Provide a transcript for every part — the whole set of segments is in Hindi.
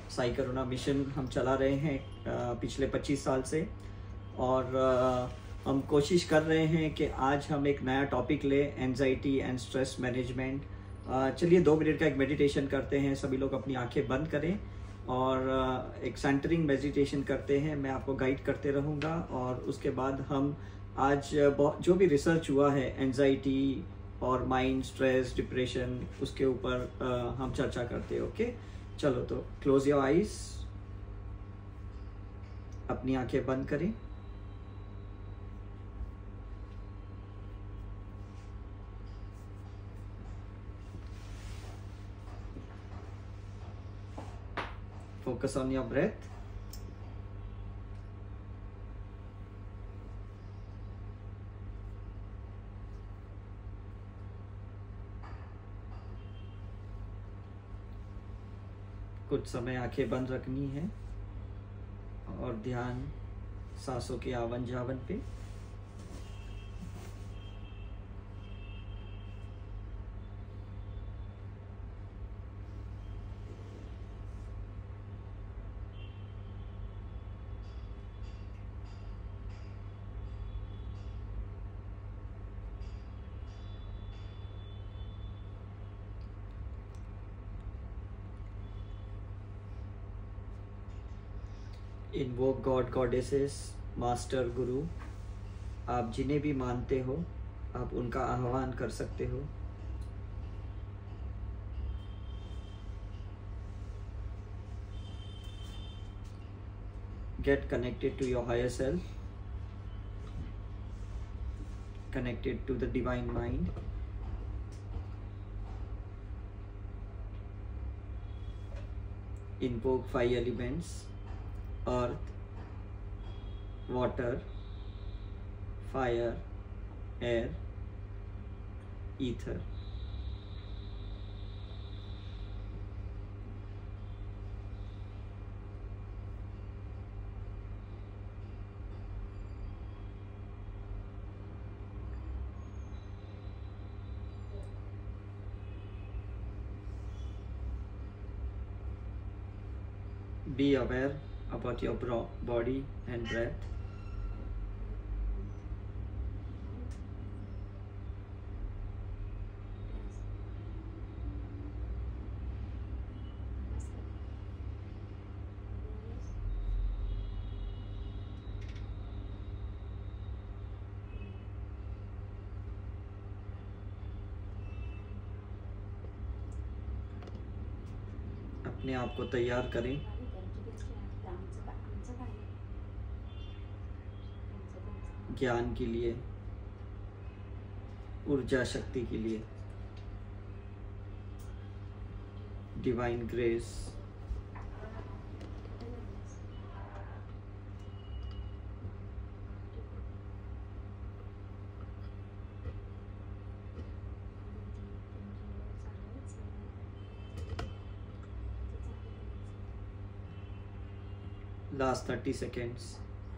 साई करुणा मिशन हम चला रहे हैं पिछले 25 साल से, और हम कोशिश कर रहे हैं कि आज हम एक नया टॉपिक ले, एंजाइटी एंड स्ट्रेस मैनेजमेंट। चलिए 2 मिनट का एक मेडिटेशन करते हैं। सभी लोग अपनी आंखें बंद करें और एक सेंटरिंग मेडिटेशन करते हैं। मैं आपको गाइड करते रहूँगा और उसके बाद हम आज जो भी रिसर्च हुआ है एंजाइटी और माइंड, स्ट्रेस, डिप्रेशन, उसके ऊपर हम चर्चा करते हैं। ओके, चलो तो क्लोज योर आइज, अपनी आंखें बंद करें। Focus on your breath. कुछ समय आंखें बंद रखनी है और ध्यान सांसों के आवन जावन पे। इनवोक गॉड, गॉडेसेस, मास्टर, गुरु, आप जिन्हें भी मानते हो आप उनका आह्वान कर सकते हो। Get connected to your higher self, connected to the divine mind. Invoke 5 elements: earth, water, fire, air, ether. Be aware about your body and breath. अपने आप को तैयार करें ज्ञान के लिए, ऊर्जा शक्ति के लिए, divine grace. Last 30 seconds.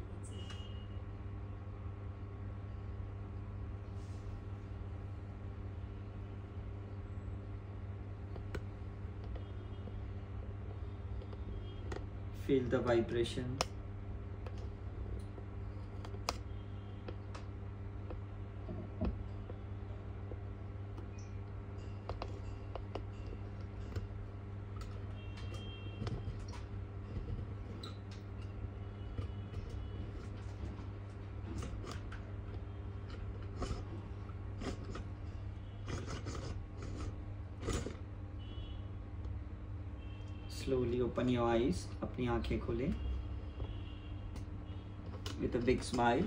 Feel the vibration. Slowly open your eyes. अपनी आंखें खोलें with a big smile.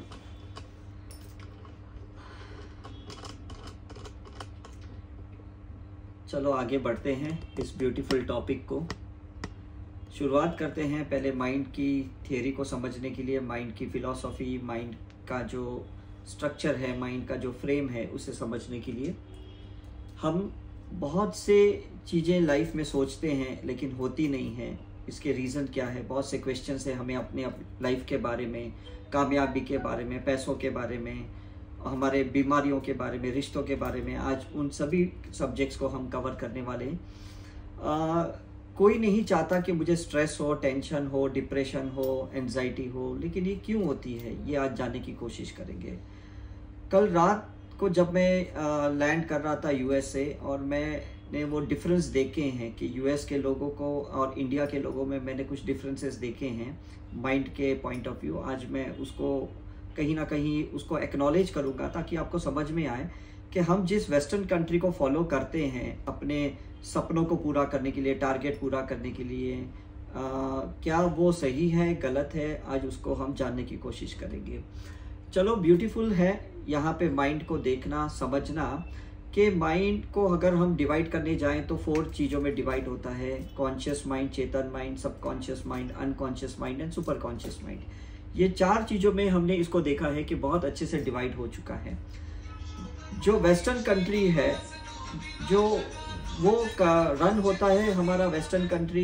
चलो आगे बढ़ते हैं इस ब्यूटीफुल टॉपिक को। शुरुआत करते हैं पहले माइंड की थियरी को समझने के लिए, माइंड की फिलॉसफी, माइंड का जो स्ट्रक्चर है, माइंड का जो फ्रेम है, उसे समझने के लिए। हम बहुत से चीज़ें लाइफ में सोचते हैं लेकिन होती नहीं हैं। इसके रीज़न क्या है? बहुत से क्वेश्चंस हैं हमें अपने लाइफ के बारे में, कामयाबी के बारे में, पैसों के बारे में, हमारे बीमारियों के बारे में, रिश्तों के बारे में। आज उन सभी सब्जेक्ट्स को हम कवर करने वाले हैं। कोई नहीं चाहता कि मुझे स्ट्रेस हो, टेंशन हो, डिप्रेशन हो, एंजाइटी हो, लेकिन ये क्यों होती है ये आज जानने की कोशिश करेंगे। कल रात को जब मैं लैंड कर रहा था यूएस से, और मैंने वो डिफरेंस देखे हैं कि यूएस के लोगों को और इंडिया के लोगों में मैंने कुछ डिफरेंसेस देखे हैं माइंड के पॉइंट ऑफ व्यू। आज मैं उसको कहीं ना कहीं उसको एक्नॉलेज करूँगा ताकि आपको समझ में आए कि हम जिस वेस्टर्न कंट्री को फॉलो करते हैं अपने सपनों को पूरा करने के लिए, टारगेट पूरा करने के लिए, क्या वो सही है, गलत है, आज उसको हम जानने की कोशिश करेंगे। चलो, ब्यूटीफुल है यहाँ पे माइंड को देखना, समझना कि माइंड को अगर हम डिवाइड करने जाएं तो 4 चीज़ों में डिवाइड होता है। कॉन्शियस माइंड, चेतन mind, subconscious mind, unconscious mind and super conscious mind. ये 4 चीज़ों में हमने इसको देखा है कि बहुत अच्छे से डिवाइड हो चुका है। जो वेस्टर्न कंट्री है, जो वो रन होता है हमारा वेस्टर्न कंट्री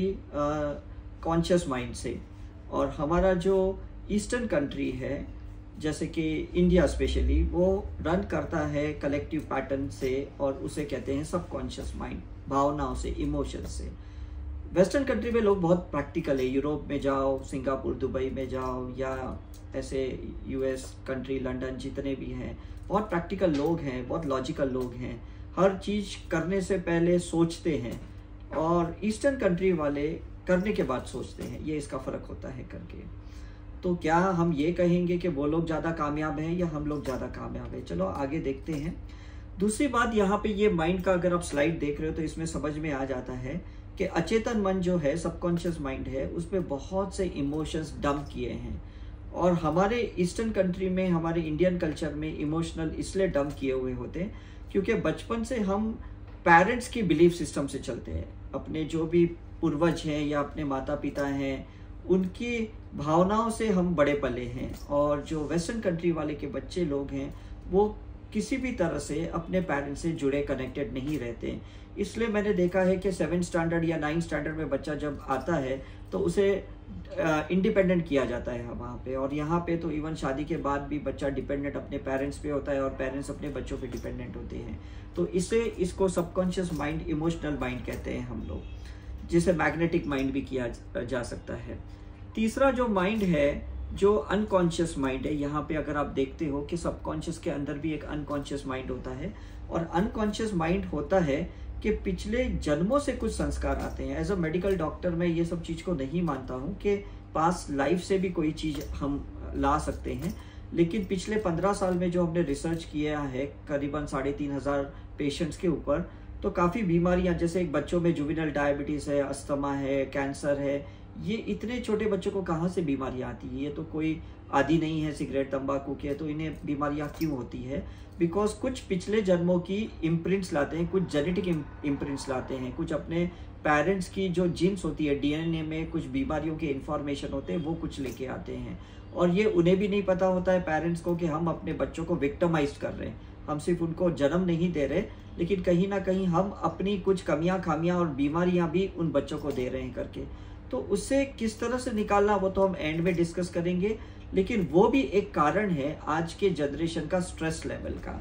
कॉन्शियस माइंड से, और हमारा जो ईस्टर्न कंट्री है जैसे कि इंडिया स्पेशली, वो रन करता है कलेक्टिव पैटर्न से, और उसे कहते हैं सबकॉन्शियस माइंड, भावनाओं से, इमोशन से। वेस्टर्न कंट्री में लोग बहुत प्रैक्टिकल है। यूरोप में जाओ, सिंगापुर, दुबई में जाओ, या ऐसे यूएस कंट्री, लंदन, जितने भी हैं, बहुत प्रैक्टिकल लोग हैं, बहुत लॉजिकल लोग हैं, हर चीज़ करने से पहले सोचते हैं, और ईस्टर्न कंट्री वाले करने के बाद सोचते हैं। ये इसका फ़र्क होता है करके। तो क्या हम ये कहेंगे कि वो लोग ज़्यादा कामयाब हैं या हम लोग ज़्यादा कामयाब हैं? चलो आगे देखते हैं। दूसरी बात, यहाँ पे ये माइंड का अगर आप स्लाइड देख रहे हो तो इसमें समझ में आ जाता है कि अचेतन मन जो है, सबकॉन्शियस माइंड है, उसमें बहुत से इमोशंस डंप किए हैं। और हमारे ईस्टर्न कंट्री में, हमारे इंडियन कल्चर में इमोशनल इसलिए डंप किए हुए होते हैं क्योंकि बचपन से हम पेरेंट्स की बिलीफ सिस्टम से चलते हैं। अपने जो भी पूर्वज हैं या अपने माता पिता हैं, उनकी भावनाओं से हम बड़े पले हैं। और जो वेस्टर्न कंट्री वाले के बच्चे लोग हैं, वो किसी भी तरह से अपने पेरेंट्स से जुड़े, कनेक्टेड नहीं रहते। इसलिए मैंने देखा है कि 7th स्टैंडर्ड या 9th स्टैंडर्ड में बच्चा जब आता है तो उसे इंडिपेंडेंट किया जाता है वहाँ पे। और यहाँ पे तो इवन शादी के बाद भी बच्चा डिपेंडेंट अपने पेरेंट्स पे होता है और पेरेंट्स अपने बच्चों पे डिपेंडेंट होते हैं। तो इसको सबकॉन्शियस माइंड, इमोशनल माइंड कहते हैं हम लोग, जिसे मैग्नेटिक माइंड भी किया जा सकता है। तीसरा जो माइंड है, जो अनकॉन्शियस माइंड है, यहाँ पे अगर आप देखते हो कि सबकॉन्शियस के अंदर भी एक अनकॉन्शियस माइंड होता है। और अनकॉन्शियस माइंड होता है कि पिछले जन्मों से कुछ संस्कार आते हैं। एज अ मेडिकल डॉक्टर मैं ये सब चीज़ को नहीं मानता हूँ कि पास्ट लाइफ से भी कोई चीज़ हम ला सकते हैं, लेकिन पिछले 15 साल में जो हमने रिसर्च किया है करीबन 3500 पेशेंट्स के ऊपर, तो काफ़ी बीमारियाँ, जैसे एक बच्चों में जुवेनाइल डायबिटीज़ है, अस्थमा है, कैंसर है, ये इतने छोटे बच्चों को कहाँ से बीमारियाँ आती है? ये तो कोई आदी नहीं है सिगरेट तंबाकू के, तो इन्हें बीमारियाँ क्यों होती है? बिकॉज कुछ पिछले जन्मों की इम्प्रिंट्स लाते हैं, कुछ जेनेटिक इम्प्रिंट्स लाते हैं, कुछ अपने पेरेंट्स की जो जीन्स होती है, डीएनए में कुछ बीमारियों के इन्फॉर्मेशन होते हैं, वो कुछ लेके आते हैं। और ये उन्हें भी नहीं पता होता है पेरेंट्स को कि हम अपने बच्चों को विक्टिमाइज कर रहे हैं। हम सिर्फ उनको जन्म नहीं दे रहे, लेकिन कहीं ना कहीं हम अपनी कुछ कमियां, खामियां और बीमारियां भी उन बच्चों को दे रहे हैं करके। तो उससे किस तरह से निकालना, वो तो हम एंड में डिस्कस करेंगे। लेकिन वो भी एक कारण है आज के जनरेशन का स्ट्रेस लेवल का।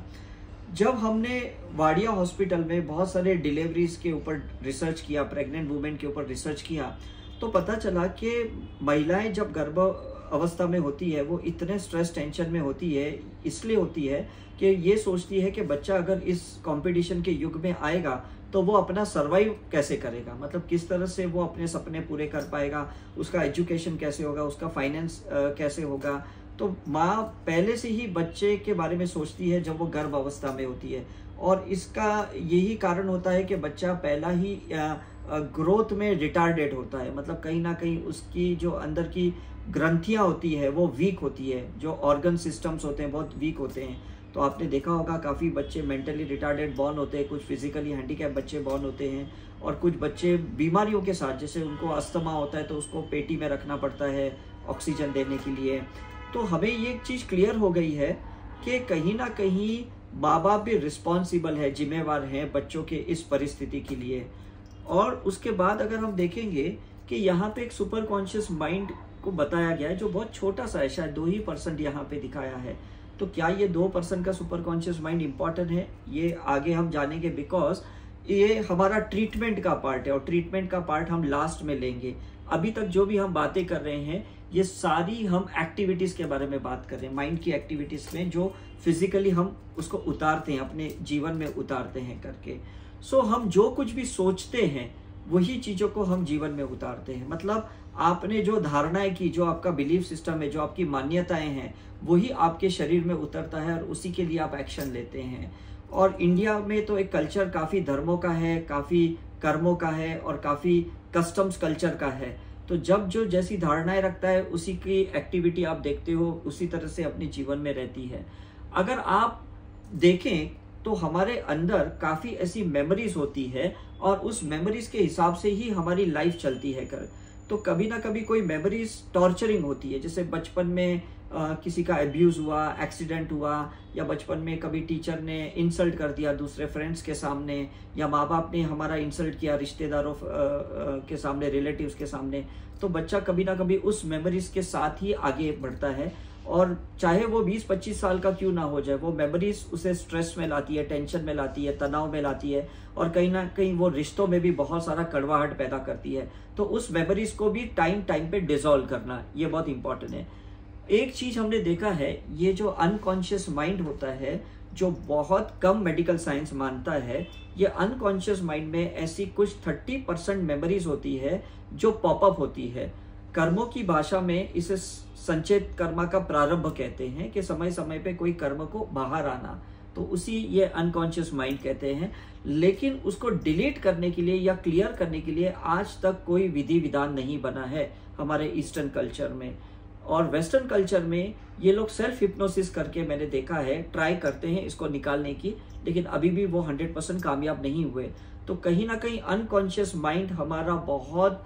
जब हमने वाडिया हॉस्पिटल में बहुत सारे डिलीवरीज के ऊपर रिसर्च किया, प्रेग्नेंट वुमेन के ऊपर रिसर्च किया, तो पता चला कि महिलाएं जब गर्भ अवस्था में होती है, वो इतने स्ट्रेस, टेंशन में होती है, इसलिए होती है कि ये सोचती है कि बच्चा अगर इस कंपटीशन के युग में आएगा तो वो अपना सर्वाइव कैसे करेगा, मतलब किस तरह से वो अपने सपने पूरे कर पाएगा, उसका एजुकेशन कैसे होगा, उसका फाइनेंस कैसे होगा। तो माँ पहले से ही बच्चे के बारे में सोचती है जब वो गर्भ अवस्था में होती है। और इसका यही कारण होता है कि बच्चा पहला ही ग्रोथ में रिटार्डेड होता है, मतलब कहीं ना कहीं उसकी जो अंदर की ग्रंथियाँ होती है वो वीक होती है, जो ऑर्गन सिस्टम्स होते हैं बहुत वीक होते हैं। तो आपने देखा होगा काफ़ी बच्चे मेंटली रिटार्डेड बॉर्न होते हैं, कुछ फिजिकली हैंडीकैप बच्चे बॉर्न होते हैं, और कुछ बच्चे बीमारियों के साथ, जैसे उनको अस्थमा होता है तो उसको पेटी में रखना पड़ता है ऑक्सीजन देने के लिए। तो हमें ये चीज़ क्लियर हो गई है कि कहीं ना कहीं माँ बाप भी रिस्पॉन्सिबल है, जिम्मेवार हैं बच्चों के इस परिस्थिति के लिए। और उसके बाद अगर हम देखेंगे कि यहाँ पे एक सुपर कॉन्शियस माइंड को बताया गया है जो बहुत छोटा सा है, शायद 2% यहाँ पे दिखाया है। तो क्या ये 2% का सुपर कॉन्शियस माइंड इंपॉर्टेंट है, ये आगे हम जानेंगे। बिकॉज ये हमारा ट्रीटमेंट का पार्ट है और ट्रीटमेंट का पार्ट हम लास्ट में लेंगे। अभी तक जो भी हम बातें कर रहे हैं ये सारी हम एक्टिविटीज के बारे में बात कर रहे हैं, माइंड की एक्टिविटीज में जो फिजिकली हम उसको उतारते हैं, अपने जीवन में उतारते हैं करके। सो हम जो कुछ भी सोचते हैं वही चीजों को हम जीवन में उतारते हैं। मतलब आपने जो धारणाएं की, जो आपका बिलीफ सिस्टम है, जो आपकी मान्यताएं हैं, वही आपके शरीर में उतरता है और उसी के लिए आप एक्शन लेते हैं। और इंडिया में तो एक कल्चर काफी धर्मों का है, काफी कर्मों का है और काफी कस्टम्स कल्चर का है। तो जब जो जैसी धारणाएं रखता है उसी की एक्टिविटी आप देखते हो, उसी तरह से अपने जीवन में रहती है। अगर आप देखें तो हमारे अंदर काफी ऐसी मेमोरीज होती है और उस मेमोरीज के हिसाब से ही हमारी लाइफ चलती है तो कभी ना कभी कोई मेमोरीज टॉर्चरिंग होती है, जैसे बचपन में किसी का अब्यूज हुआ, एक्सीडेंट हुआ, या बचपन में कभी टीचर ने इंसल्ट कर दिया दूसरे फ्रेंड्स के सामने, या माँ बाप ने हमारा इंसल्ट किया रिश्तेदारों के सामने, रिलेटिव्स के सामने। तो बच्चा कभी ना कभी उस मेमोरीज के साथ ही आगे बढ़ता है और चाहे वो 20-25 साल का क्यों ना हो जाए, वो मेमोरीज उसे स्ट्रेस में लाती है, टेंशन में लाती है, तनाव में लाती है और कहीं ना कहीं वो रिश्तों में भी बहुत सारा कड़वाहट पैदा करती है। तो उस मेमोरीज को भी टाइम पे डिसॉल्व करना ये बहुत इंपॉर्टेंट है। एक चीज हमने देखा है, ये जो अनकॉन्शियस माइंड होता है, जो बहुत कम मेडिकल साइंस मानता है, ये अनकॉन्शियस माइंड में ऐसी कुछ 30% मेमोरीज होती है जो पॉपअप होती है। कर्मों की भाषा में इसे संचेत कर्मा का प्रारंभ कहते हैं कि समय समय पे कोई कर्म को बाहर आना, तो उसी ये अनकॉन्शियस माइंड कहते हैं। लेकिन उसको डिलीट करने के लिए या क्लियर करने के लिए आज तक कोई विधि विधान नहीं बना है हमारे ईस्टर्न कल्चर में। और वेस्टर्न कल्चर में ये लोग सेल्फ हिप्नोसिस करके मैंने देखा है, ट्राई करते हैं इसको निकालने की, लेकिन अभी भी वो 100% कामयाब नहीं हुए। तो कहीं ना कहीं अनकॉन्शियस माइंड हमारा बहुत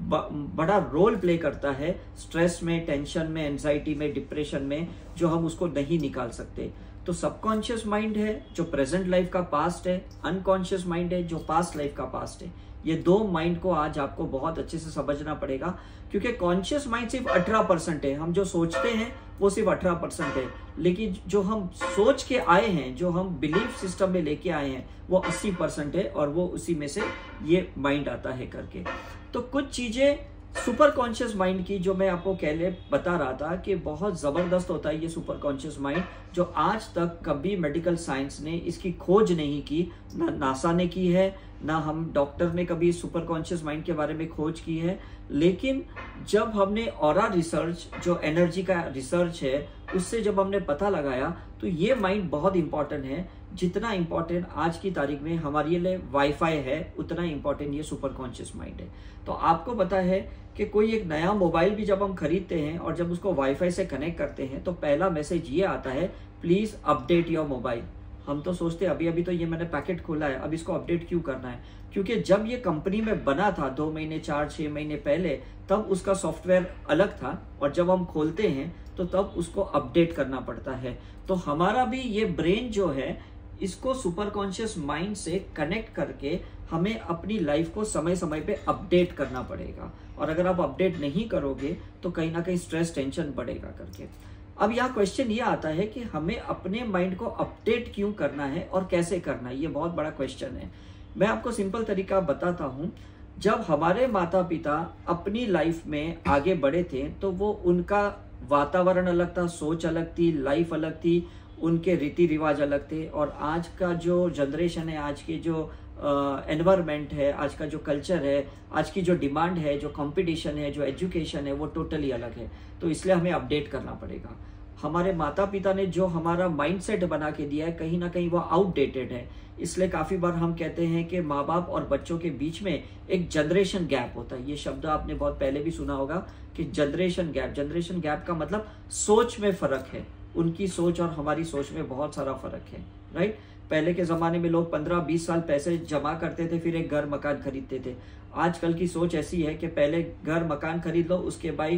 बड़ा रोल प्ले करता है स्ट्रेस में, टेंशन में, एंजाइटी में, डिप्रेशन में, जो हम उसको नहीं निकाल सकते। तो सबकॉन्शियस माइंड है जो प्रेजेंट लाइफ का पास्ट है, अनकॉन्शियस माइंड है जो पास्ट लाइफ का पास्ट है। ये दो माइंड को आज आपको बहुत अच्छे से समझना पड़ेगा, क्योंकि कॉन्शियस माइंड सिर्फ 18% है। हम जो सोचते हैं वो सिर्फ 18% है, लेकिन जो हम सोच के आए हैं, जो हम बिलीफ सिस्टम में लेके आए हैं, वो 80% है और वो उसी में से ये माइंड आता है करके। तो कुछ चीजें सुपर कॉन्शियस माइंड की जो मैं आपको पहले बता रहा था कि बहुत जबरदस्त होता है ये सुपर कॉन्शियस माइंड, जो आज तक कभी मेडिकल साइंस ने इसकी खोज नहीं की, ना नासा ने की है, ना हम डॉक्टर ने कभी सुपर कॉन्शियस माइंड के बारे में खोज की है। लेकिन जब हमने ऑरा रिसर्च, जो एनर्जी का रिसर्च है, उससे जब हमने पता लगाया तो ये माइंड बहुत इंपॉर्टेंट है। जितना इंपॉर्टेंट आज की तारीख में हमारे लिए वाईफाई है, उतना इंपॉर्टेंट ये सुपर कॉन्शियस माइंड है। तो आपको पता है कि कोई एक नया मोबाइल भी जब हम खरीदते हैं और जब उसको वाईफाई से कनेक्ट करते हैं तो पहला मैसेज ये आता है, प्लीज अपडेट योर मोबाइल। हम तो सोचते हैं अभी अभी तो ये मैंने पैकेट खोला है, अब इसको अपडेट क्यों करना है? क्योंकि जब ये कंपनी में बना था 2 महीने, 4-6 महीने पहले, तब उसका सॉफ्टवेयर अलग था और जब हम खोलते हैं तो तब उसको अपडेट करना पड़ता है। तो हमारा भी ये ब्रेन जो है, इसको सुपर कॉन्शियस माइंड से कनेक्ट करके हमें अपनी लाइफ को समय समय पे अपडेट करना पड़ेगा। और अगर आप अपडेट नहीं करोगे तो कहीं ना कहीं स्ट्रेस, टेंशन बढ़ेगा करके। अब यहाँ क्वेश्चन ये आता है कि हमें अपने माइंड को अपडेट क्यों करना है और कैसे करना है, ये बहुत बड़ा क्वेश्चन है। मैं आपको सिंपल तरीका बताता हूँ। जब हमारे माता पिता अपनी लाइफ में आगे बढ़े थे तो वो उनका वातावरण अलग था, सोच अलग थी, लाइफ अलग थी, उनके रीति रिवाज अलग थे। और आज का जो जनरेशन है, आज के जो एनवायरमेंट है, आज का जो कल्चर है, आज की जो डिमांड है, जो कंपटीशन है, जो एजुकेशन है, वो टोटली अलग है। तो इसलिए हमें अपडेट करना पड़ेगा। हमारे माता पिता ने जो हमारा माइंडसेट बना के दिया है, कहीं ना कहीं वो आउटडेटेड है। इसलिए काफी बार हम कहते हैं कि माँ बाप और बच्चों के बीच में एक जनरेशन गैप होता है। ये शब्द आपने बहुत पहले भी सुना होगा कि जनरेशन गैप। जनरेशन गैप का मतलब सोच में फर्क है, उनकी सोच और हमारी सोच में बहुत सारा फर्क है, राइट। पहले के जमाने में लोग 15-20 साल पैसे जमा करते थे, फिर एक घर मकान खरीदते थे। आजकल की सोच ऐसी है कि पहले घर मकान खरीद लो, उसके बाद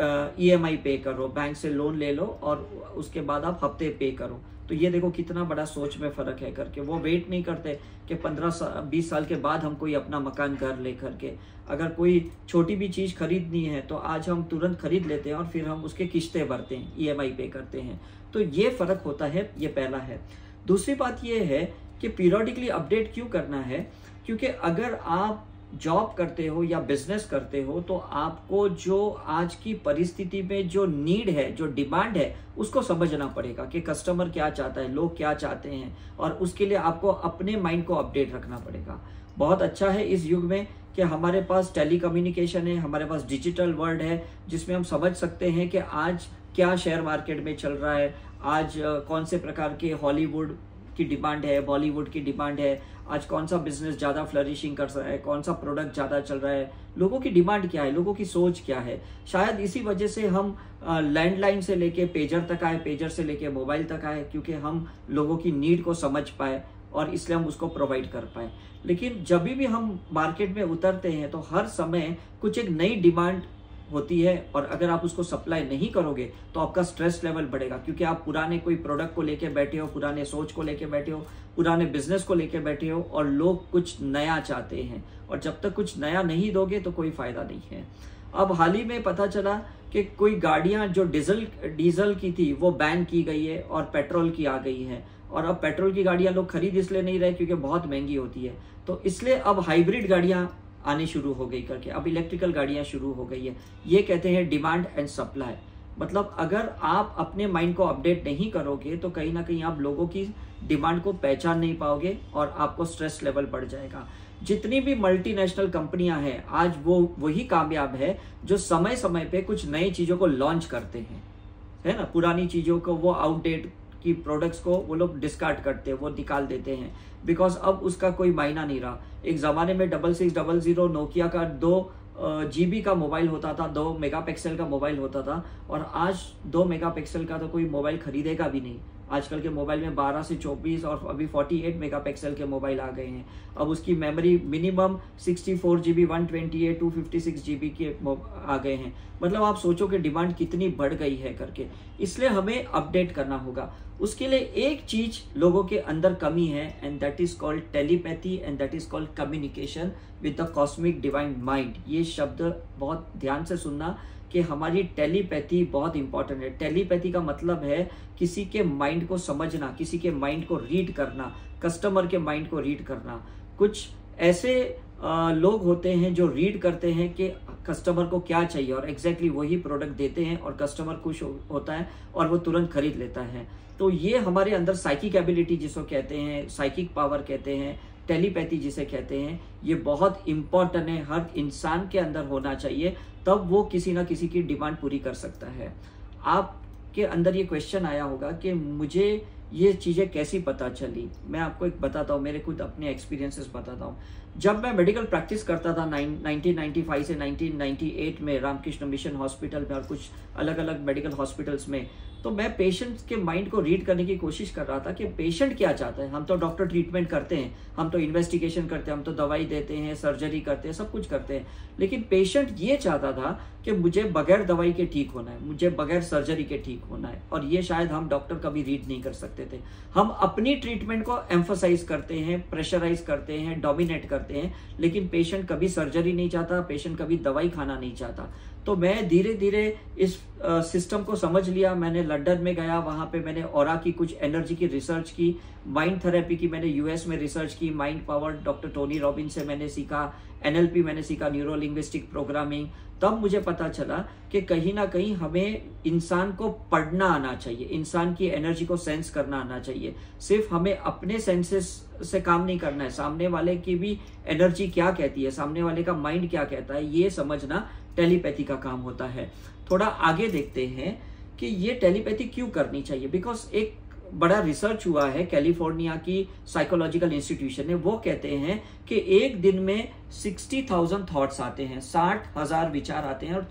EMI पे करो, बैंक से लोन ले लो और उसके बाद आप हफ्ते पे करो। तो ये देखो कितना बड़ा सोच में फर्क है करके। वो वेट नहीं करते कि 15-20 साल के बाद हम कोई अपना मकान घर ले करके। अगर कोई छोटी भी चीज खरीदनी है तो आज हम तुरंत खरीद लेते हैं और फिर हम उसके किस्तें भरते हैं, EMI पे करते हैं। तो ये फर्क होता है, ये पहला है। दूसरी बात ये है कि पीरियडिकली अपडेट क्यों करना है। क्योंकि अगर आप जॉब करते हो या बिजनेस करते हो तो आपको जो आज की परिस्थिति में जो नीड है, जो डिमांड है, उसको समझना पड़ेगा कि कस्टमर क्या चाहता है, लोग क्या चाहते हैं, और उसके लिए आपको अपने माइंड को अपडेट रखना पड़ेगा। बहुत अच्छा है इस युग में कि हमारे पास टेली कम्युनिकेशन है, हमारे पास डिजिटल वर्ल्ड है, जिसमें हम समझ सकते हैं कि आज क्या शेयर मार्केट में चल रहा है, आज कौन से प्रकार के हॉलीवुड की डिमांड है, बॉलीवुड की डिमांड है, आज कौन सा बिजनेस ज़्यादा फ्लरिशिंग कर रहा है, कौन सा प्रोडक्ट ज़्यादा चल रहा है, लोगों की डिमांड क्या है, लोगों की सोच क्या है। शायद इसी वजह से हम लैंडलाइन से लेके पेजर तक आए, पेजर से लेके मोबाइल तक आए, क्योंकि हम लोगों की नीड को समझ पाए और इसलिए हम उसको प्रोवाइड कर पाए। लेकिन जब भी हम मार्केट में उतरते हैं तो हर समय कुछ एक नई डिमांड होती है, और अगर आप उसको सप्लाई नहीं करोगे तो आपका स्ट्रेस लेवल बढ़ेगा, क्योंकि आप पुराने कोई प्रोडक्ट को लेके बैठे हो, पुराने सोच को लेके बैठे हो, पुराने बिजनेस को लेके बैठे हो, और लोग कुछ नया चाहते हैं, और जब तक कुछ नया नहीं दोगे तो कोई फायदा नहीं है। अब हाल ही में पता चला कि कोई गाड़ियां जो डीजल की थी वो बैन की गई है और पेट्रोल की आ गई है, और अब पेट्रोल की गाड़ियां लोग खरीद इसलिए नहीं रहे क्योंकि बहुत महंगी होती है, तो इसलिए अब हाइब्रिड गाड़ियां आनी शुरू हो गई करके अब इलेक्ट्रिकल गाड़ियां शुरू हो गई है। ये कहते हैं डिमांड एंड सप्लाई। मतलब अगर आप अपने माइंड को अपडेट नहीं करोगे तो कहीं ना कहीं आप लोगों की डिमांड को पहचान नहीं पाओगे और आपको स्ट्रेस लेवल बढ़ जाएगा। जितनी भी मल्टीनेशनल कंपनियां हैं आज वो वही कामयाब है जो समय समय पे कुछ नई चीजों को लॉन्च करते हैं, है ना। पुरानी चीजों को, वो आउटडेट की प्रोडक्ट्स को वो लोग डिस्कार्ड करते हैं, वो निकाल देते हैं, बिकॉज अब उसका कोई मायना नहीं रहा। एक ज़माने में 6600 नोकिया का 2 GB का मोबाइल होता था, 2 मेगापिक्सल का मोबाइल होता था, और आज 2 मेगापिक्सल का तो कोई मोबाइल खरीदेगा भी नहीं। आजकल के मोबाइल में 12 से 24 और अभी 48 मेगापिक्सल के मोबाइल आ गए हैं। अब उसकी मेमोरी मिनिमम 64 GB, 128, 256 GB के आ गए हैं। मतलब आप सोचो कि डिमांड कितनी बढ़ गई है करके, इसलिए हमें अपडेट करना होगा। उसके लिए एक चीज लोगों के अंदर कमी है, and that is called telepathy, and that is called communication with the cosmic divine mind. ये शब्द बहुत ध्यान से सुनना कि हमारी टेलीपैथी बहुत इंपॉर्टेंट है। टेलीपैथी का मतलब है किसी के माइंड को समझना, किसी के माइंड को रीड करना, कस्टमर के माइंड को रीड करना। कुछ ऐसे लोग होते हैं जो रीड करते हैं कि कस्टमर को क्या चाहिए और एग्जैक्टली वही प्रोडक्ट देते हैं, और कस्टमर खुश होता है और वो तुरंत खरीद लेता है। तो ये हमारे अंदर साइकिक एबिलिटी जिसको कहते हैं, साइकिक पावर कहते हैं, टेलीपैथी जिसे कहते हैं, ये बहुत इंपॉर्टेंट है, हर इंसान के अंदर होना चाहिए, तब वो किसी ना किसी की डिमांड पूरी कर सकता है। आपके अंदर ये क्वेश्चन आया होगा कि मुझे ये चीज़ें कैसी पता चली। मैं आपको एक बताता हूँ, मेरे खुद अपने एक्सपीरियंसेस बताता हूँ। जब मैं मेडिकल प्रैक्टिस करता था 1995 से 1998 में रामकृष्ण मिशन हॉस्पिटल में और कुछ अलग अलग मेडिकल हॉस्पिटल्स में, तो मैं पेशेंट के माइंड को रीड करने की कोशिश कर रहा था कि पेशेंट क्या चाहता है। हम तो डॉक्टर ट्रीटमेंट करते हैं, हम तो इन्वेस्टिगेशन करते हैं, हम तो दवाई देते हैं, सर्जरी करते हैं, सब कुछ करते हैं, लेकिन पेशेंट ये चाहता था कि मुझे बगैर दवाई के ठीक होना है, मुझे बगैर सर्जरी के ठीक होना है। और ये शायद हम डॉक्टर कभी रीड नहीं कर सकते थे। हम अपनी ट्रीटमेंट को एम्फसाइज करते हैं, प्रेशराइज करते हैं, डोमिनेट करते हैं, लेकिन पेशेंट कभी सर्जरी नहीं चाहता, पेशेंट कभी दवाई खाना नहीं चाहता। तो मैं धीरे धीरे इस सिस्टम को समझ लिया। मैंने लंदन में गया, वहां पे मैंने ऑरा की कुछ एनर्जी की रिसर्च की, माइंड थेरेपी की मैंने यूएस में रिसर्च की, mind power doctor Tony Robbins से मैंने सीखा, एनएलपी मैंने सीखा, न्यूरो लिंग्विस्टिक प्रोग्रामिंग। तब मुझे पता चला कि कहीं ना कहीं हमें इंसान को पढ़ना आना चाहिए, इंसान की एनर्जी को सेंस करना आना चाहिए। सिर्फ हमें अपने सेंसेस से काम नहीं करना है, सामने वाले की भी एनर्जी क्या कहती है, सामने वाले का माइंड क्या कहता है, ये समझना टेलीपैथी का काम होता है। थोड़ा आगे देखते हैं कि ये टेलीपैथी क्यों करनी चाहिए। बिकॉज एक बड़ा रिसर्च हुआ है, कैलिफोर्निया की साइकोलॉजिकल इंस्टीट्यूशन ने, वो कहते हैं कि एक दिन में 60,000 थॉट्स आते हैं, 60,000 विचार आते हैं, और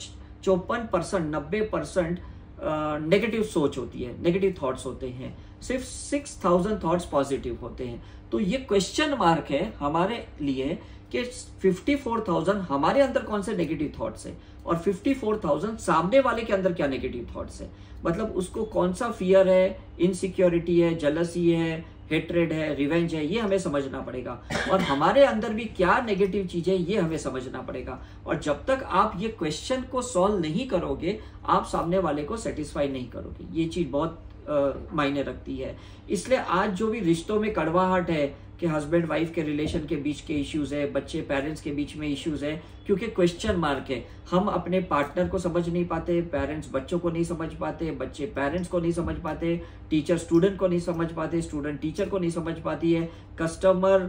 54% 90% नेगेटिव सोच होती है, नेगेटिव थॉट्स होते हैं, सिर्फ 6,000 थॉट्स पॉजिटिव होते हैं। तो ये क्वेश्चन मार्क है हमारे लिए कि 54,000 हमारे अंदर कौन से नेगेटिव थॉट्स है और 54,000 सामने वाले के अंदर क्या नेगेटिव थॉट्स है। मतलब उसको कौन सा फियर है, इनसिक्योरिटी है, जेलसी है, हेट्रेड है, रिवेंज है, ये हमें समझना पड़ेगा। और हमारे अंदर भी क्या नेगेटिव चीजें, ये हमें समझना पड़ेगा। और जब तक आप ये क्वेश्चन को सॉल्व नहीं करोगे, आप सामने वाले को सेटिस्फाई नहीं करोगे। ये चीज बहुत मायने रखती है। इसलिए आज जो भी रिश्तों में कड़वाहट है कि हस्बैंड वाइफ के रिलेशन के बीच के इश्यूज है, बच्चे पेरेंट्स के बीच में इश्यूज है, क्योंकि क्वेश्चन मार्क है। हम अपने पार्टनर को समझ नहीं पाते, पेरेंट्स बच्चों को नहीं समझ पाते, बच्चे पेरेंट्स को नहीं समझ पाते, टीचर स्टूडेंट को नहीं समझ पाते, स्टूडेंट टीचर को नहीं समझ पाती है, कस्टमर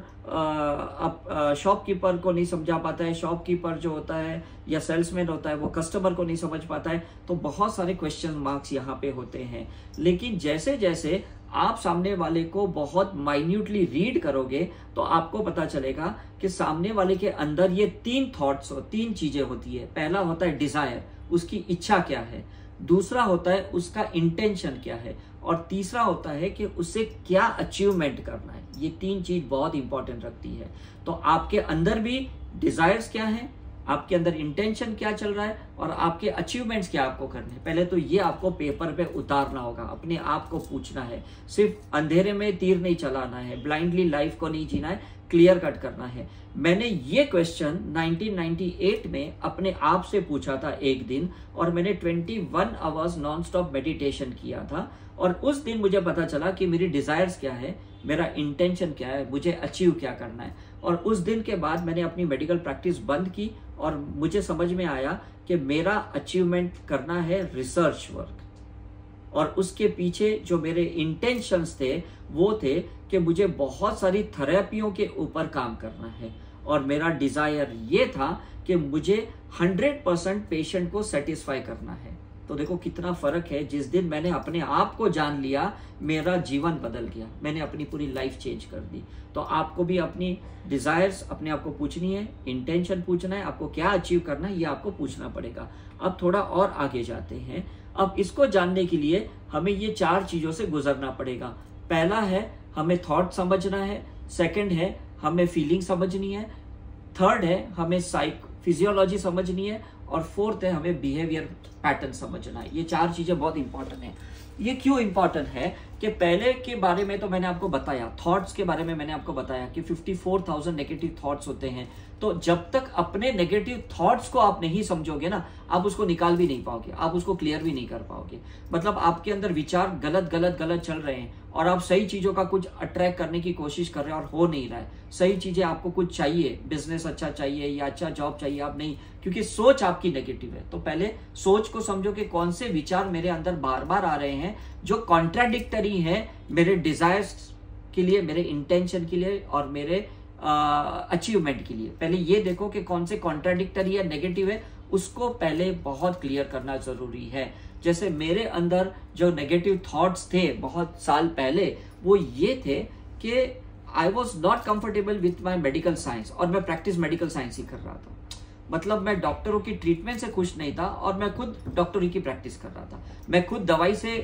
शॉपकीपर को नहीं समझा पाता है, शॉपकीपर जो होता है या सेल्समैन होता है वो कस्टमर को नहीं समझ पाता है। तो बहुत सारे क्वेश्चन मार्क्स यहाँ पे होते हैं। लेकिन जैसे जैसे आप सामने वाले को बहुत माइन्यूटली रीड करोगे तो आपको पता चलेगा कि सामने वाले के अंदर ये 3 चीजें होती है। पहला होता है डिजायर, उसकी इच्छा क्या है, दूसरा होता है उसका इंटेंशन क्या है, और तीसरा होता है कि उसे क्या अचीवमेंट करना है। ये 3 चीज बहुत इंपॉर्टेंट रखती है। तो आपके अंदर भी डिजायर्स क्या है, आपके अंदर इंटेंशन क्या चल रहा है, और आपके अचीवमेंट्स क्या आपको करने हैं। पहले तो ये आपको पेपर पे उतारना होगा, अपने आप को पूछना है। सिर्फ अंधेरे में तीर नहीं चलाना है, ब्लाइंडली लाइफ को नहीं जीना है, क्लियर कट करना है। मैंने ये क्वेश्चन 1998 में अपने आप से पूछा था एक दिन, और मैंने 21 आवर्स नॉन स्टॉप मेडिटेशन किया था। और उस दिन मुझे पता चला कि मेरी डिजायर्स क्या है, मेरा इंटेंशन क्या है, मुझे अचीव क्या करना है। और उस दिन के बाद मैंने अपनी मेडिकल प्रैक्टिस बंद की और मुझे समझ में आया कि मेरा अचीवमेंट करना है रिसर्च वर्क, और उसके पीछे जो मेरे इंटेंशंस थे वो थे कि मुझे बहुत सारी थेरेपियों के ऊपर काम करना है, और मेरा डिजायर ये था कि मुझे 100% पेशेंट को सेटिस्फाई करना है। तो देखो कितना फर्क है। जिस दिन मैंने अपने आप को जान लिया, मेरा जीवन बदल गया, मैंने अपनी पूरी लाइफ चेंज कर दी। तो आपको भी अपनी डिजायर्स अपने आप को पूछनी है, इंटेंशन पूछना है, आपको क्या अचीव करना है ये आपको पूछना पड़ेगा। अब थोड़ा और आगे जाते हैं। अब इसको जानने के लिए हमें ये 4 चीजों से गुजरना पड़ेगा। पहला है हमें थॉट समझना है, सेकंड है हमें फीलिंग समझनी है, थर्ड है हमें फिजियोलॉजी समझनी है, और फोर्थ है हमें बिहेवियर पैटर्न समझना है। ये 4 चीजें बहुत इंपॉर्टेंट है। ये क्यों इंपॉर्टेंट है कि पहले के बारे में तो मैंने आपको बताया, थॉट्स के बारे में मैंने आपको बताया कि 54,000 नेगेटिव थॉट्स होते हैं। तो जब तक अपने नेगेटिव थॉट्स को आप नहीं समझोगे ना, आप उसको निकाल भी नहीं पाओगे, आप उसको क्लियर भी नहीं कर पाओगे। मतलब आपके अंदर विचार गलत गलत गलत चल रहे हैं, और आप सही चीजों का कुछ अट्रैक्ट करने की कोशिश कर रहे हैं और हो नहीं रहा है। सही चीजें आपको कुछ चाहिए, बिजनेस अच्छा चाहिए या अच्छा जॉब चाहिए, आप नहीं, क्योंकि सोच आपकी नेगेटिव है। तो पहले सोच को समझो कि कौन से विचार मेरे अंदर बार बार आ रहे हैं जो कॉन्ट्राडिक्टरी है मेरे डिजायर्स के लिए, मेरे इंटेंशन के लिए और मेरे अचीवमेंट के लिए। पहले ये देखो कि कौन से कॉन्ट्राडिक्टरी या नेगेटिव है, उसको पहले बहुत क्लियर करना जरूरी है। जैसे मेरे अंदर जो नेगेटिव थॉट्स थे बहुत साल पहले, वो ये थे कि I was not comfortable with my medical science, और मैं प्रैक्टिस मेडिकल साइंस ही कर रहा था। मतलब मैं डॉक्टरों की ट्रीटमेंट से खुश नहीं था, और मैं खुद डॉक्टरी की प्रैक्टिस कर रहा था। मैं खुद दवाई से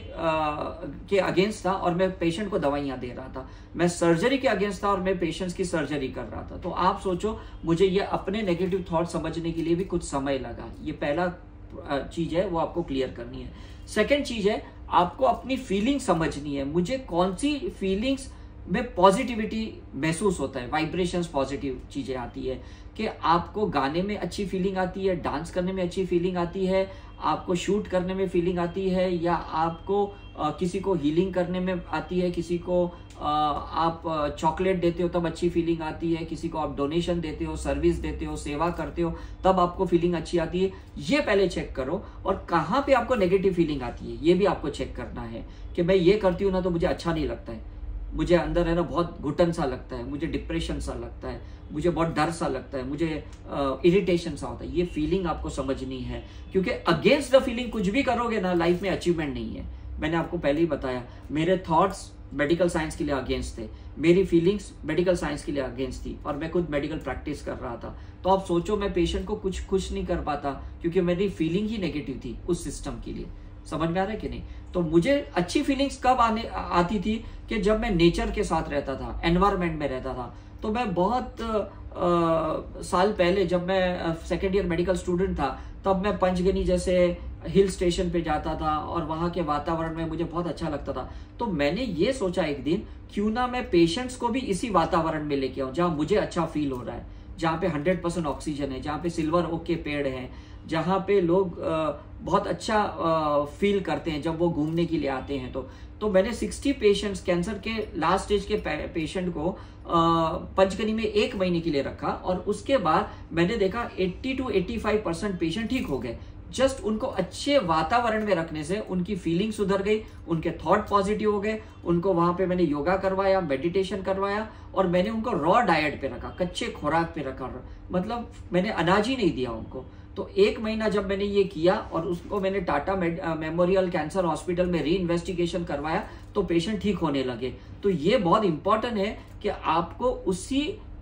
के अगेंस्ट था और मैं पेशेंट को दवाइयां दे रहा था। मैं सर्जरी के अगेंस्ट था और मैं पेशेंट्स की सर्जरी कर रहा था। तो आप सोचो, मुझे ये अपने नेगेटिव थॉट समझने के लिए भी कुछ समय लगा। ये पहला चीज है, वो आपको क्लियर करनी है। सेकेंड चीज है, आपको अपनी फीलिंग समझनी है। मुझे कौन सी फीलिंग्स में पॉजिटिविटी महसूस होता है, वाइब्रेशंस पॉजिटिव चीजें आती है, कि आपको गाने में अच्छी फीलिंग आती है, डांस करने में अच्छी फीलिंग आती है, आपको शूट करने में फीलिंग आती है, या आपको किसी को हीलिंग करने में आती है, किसी को आप चॉकलेट देते हो तब अच्छी फीलिंग आती है, किसी को आप डोनेशन देते हो, सर्विस देते हो, सेवा करते हो, तब आपको फीलिंग अच्छी आती है। ये पहले चेक करो। और कहाँ पे आपको नेगेटिव फीलिंग आती है ये भी आपको चेक करना है, कि मैं ये करती हूँ ना तो मुझे अच्छा नहीं लगता है, मुझे अंदर है ना बहुत घुटन सा लगता है, मुझे डिप्रेशन सा लगता है, मुझे बहुत डर सा लगता है, मुझे इरिटेशन सा होता है। ये फीलिंग आपको समझनी है, क्योंकि अगेंस्ट द फीलिंग कुछ भी करोगे ना, लाइफ में अचीवमेंट नहीं है। मैंने आपको पहले ही बताया, मेरे थॉट्स मेडिकल साइंस के लिए अगेंस्ट थे, मेरी फीलिंग्स मेडिकल साइंस के लिए अगेंस्ट थी, और मैं खुद मेडिकल प्रैक्टिस कर रहा था। तो आप सोचो, मैं पेशेंट को कुछ खुश नहीं कर पाता क्योंकि मेरी फीलिंग ही नेगेटिव थी उस सिस्टम के लिए। समझ में आ रहा है कि नहीं? तो मुझे अच्छी फीलिंग्स कब आती थी कि जब मैं नेचर के साथ रहता था, एनवायरमेंट में रहता था। तो मैं बहुत साल पहले जब मैं सेकेंड ईयर मेडिकल स्टूडेंट था, तब मैं पंचगनी जैसे हिल स्टेशन पे जाता था और वहां के वातावरण में मुझे बहुत अच्छा लगता था। तो मैंने ये सोचा एक दिन, क्यों ना मैं पेशेंट्स को भी इसी वातावरण में लेके आऊं जहां मुझे अच्छा फील हो रहा है, जहाँ पे 100% ऑक्सीजन है, जहाँ पे सिल्वर ओक के पेड़ हैं, जहाँ पे लोग बहुत अच्छा फील करते हैं जब वो घूमने के लिए आते हैं। तो मैंने 60 पेशेंट्स, कैंसर के लास्ट स्टेज के पेशेंट को पंचगनी में 1 महीने के लिए रखा, और उसके बाद मैंने देखा 80 to 85% पेशेंट ठीक हो गए। जस्ट उनको अच्छे वातावरण में रखने से उनकी फीलिंग सुधर गई, उनके थॉट पॉजिटिव हो गए। उनको वहां पे मैंने योगा करवाया, मेडिटेशन करवाया, और मैंने उनको रॉ डाइट पे रखा, कच्चे खुराक पे रखा, मतलब मैंने अनाज ही नहीं दिया उनको। तो 1 महीना जब मैंने ये किया और उसको मैंने टाटा मेमोरियल कैंसर हॉस्पिटल में री इन्वेस्टिगेशन करवाया, तो पेशेंट ठीक होने लगे। तो ये बहुत इंपॉर्टेंट है कि आपको उसी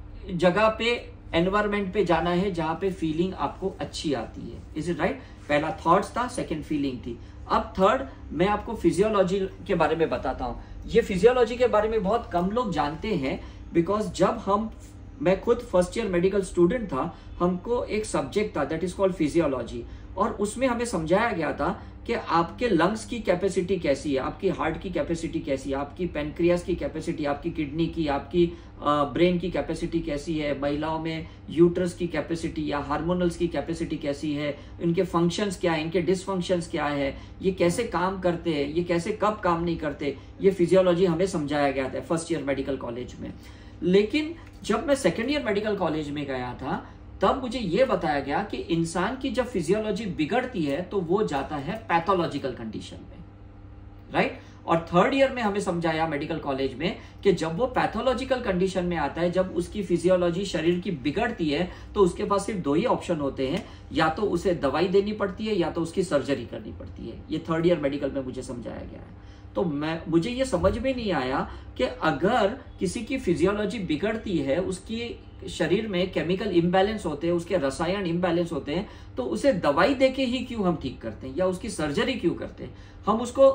जगह पे, एनवायरमेंट पे जाना है जहां पे फीलिंग आपको अच्छी आती है। Is it right? पहला थॉट्स था, सेकंड फीलिंग थी। अब थर्ड मैं आपको फिजियोलॉजी के बारे में बताता हूं। ये फिजियोलॉजी के बारे में बहुत कम लोग जानते हैं, बिकॉज जब मैं खुद फर्स्ट ईयर मेडिकल स्टूडेंट था, हमको एक सब्जेक्ट था दैट इज कॉल्ड फिजियोलॉजी, और उसमें हमें समझाया गया था कि आपके लंग्स की कैपेसिटी कैसी है, आपकी हार्ट की कैपेसिटी कैसी है, आपकी पेनक्रियास की कैपेसिटी, आपकी किडनी की, आपकी ब्रेन की कैपेसिटी कैसी है, महिलाओं में यूट्रस की कैपेसिटी या हार्मोनल्स की कैपेसिटी कैसी है, इनके फंक्शंस क्या है, इनके डिसफंक्शंस क्या है, ये कैसे काम करते हैं, ये कैसे कब काम नहीं करते, ये फिजियोलॉजी हमें समझाया गया था फर्स्ट ईयर मेडिकल कॉलेज में। लेकिन जब मैं सेकेंड ईयर मेडिकल कॉलेज में गया था, तब मुझे यह बताया गया कि इंसान की जब फिजियोलॉजी बिगड़ती है तो वो जाता है पैथोलॉजिकल कंडीशन में, राइट? और थर्ड ईयर में हमें समझाया मेडिकल कॉलेज में कि जब वो पैथोलॉजिकल कंडीशन में आता है, जब उसकी फिजियोलॉजी शरीर की बिगड़ती है, तो उसके पास सिर्फ 2 ही ऑप्शन होते हैं, या तो उसे दवाई देनी पड़ती है या तो उसकी सर्जरी करनी पड़ती है। ये थर्ड ईयर मेडिकल में मुझे समझाया गया है। तो मुझे ये समझ में नहीं आया कि अगर किसी की फिजियोलॉजी बिगड़ती है, उसकी शरीर में केमिकल इम्बैलेंस होते हैं, उसके रसायन इम्बैलेंस होते हैं, तो उसे दवाई देके ही क्यों हम ठीक करते हैं या उसकी सर्जरी क्यों करते हैं? हम उसको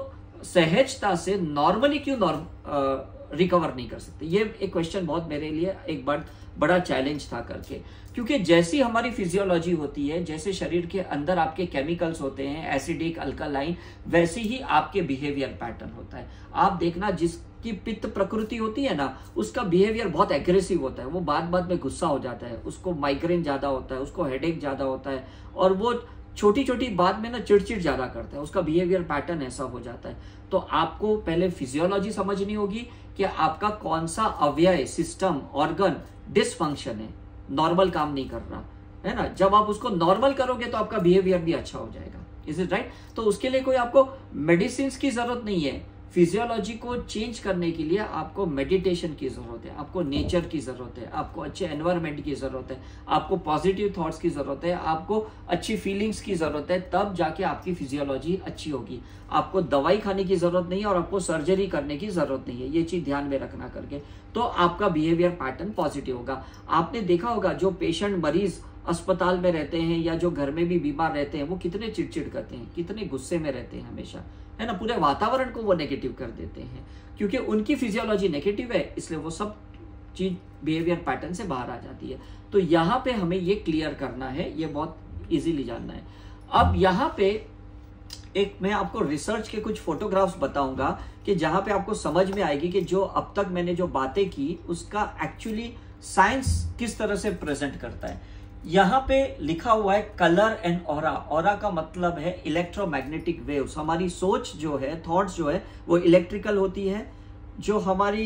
सहजता से नॉर्मली क्यों रिकवर नहीं कर सकते? ये एक क्वेश्चन बहुत मेरे लिए एक बड़ा चैलेंज था करके, क्योंकि जैसी हमारी फिजियोलॉजी होती है, जैसे शरीर के अंदर आपके केमिकल्स होते हैं एसिडिक, अल्कालाइन, वैसे ही आपके बिहेवियर पैटर्न होता है। आप देखना, जिसकी पित्त प्रकृति होती है ना, उसका बिहेवियर बहुत एग्रेसिव होता है, वो बात में गुस्सा हो जाता है, उसको माइग्रेन ज्यादा होता है, उसको हेडेक ज्यादा होता है, और वो छोटी छोटी बात में ना चिड़चिड़ ज्यादा करता है, उसका बिहेवियर पैटर्न ऐसा हो जाता है। तो आपको पहले फिजियोलॉजी समझनी होगी कि आपका कौन सा अवयव, सिस्टम, ऑर्गन डिसफंक्शन है, नॉर्मल काम नहीं कर रहा है ना। जब आप उसको नॉर्मल करोगे तो आपका बिहेवियर भी अच्छा हो जाएगा। Is it right? तो उसके लिए कोई आपको मेडिसिन की जरूरत नहीं है। फिजियोलॉजी को चेंज करने के लिए आपको मेडिटेशन की जरूरत है, आपको नेचर की जरूरत है, आपको अच्छे एनवायरनमेंट की जरूरत है, आपको पॉजिटिव थॉट्स की जरूरत है, आपको अच्छी फीलिंग्स की जरूरत है, तब जाके आपकी फिजियोलॉजी अच्छी होगी। आपको दवाई खाने की जरूरत नहीं है और आपको सर्जरी करने की जरूरत नहीं है। ये चीज ध्यान में रखना करके, तो आपका बिहेवियर पैटर्न पॉजिटिव होगा। आपने देखा होगा जो पेशेंट, मरीज अस्पताल में रहते हैं या जो घर में भी बीमार रहते हैं, वो कितने चिड़चिड़ करते हैं, कितने गुस्से में रहते हैं हमेशा, है ना। पूरे वातावरण को वो नेगेटिव कर देते हैं, क्योंकि उनकी फिजियोलॉजी नेगेटिव है, इसलिए वो सब चीज बिहेवियर पैटर्न से बाहर आ जाती है। तो यहाँ पे हमें ये क्लियर करना है, ये बहुत इजीली जानना है। अब यहाँ पे एक मैं आपको रिसर्च के कुछ फोटोग्राफ्स बताऊंगा कि जहां पे आपको समझ में आएगी कि जो अब तक मैंने जो बातें की उसका एक्चुअली साइंस किस तरह से प्रेजेंट करता है। यहाँ पे लिखा हुआ है कलर एंड ऑरा। ऑरा का मतलब है इलेक्ट्रोमैग्नेटिक वेव्स। हमारी सोच जो है, थॉट्स जो है, वो इलेक्ट्रिकल होती है। जो हमारी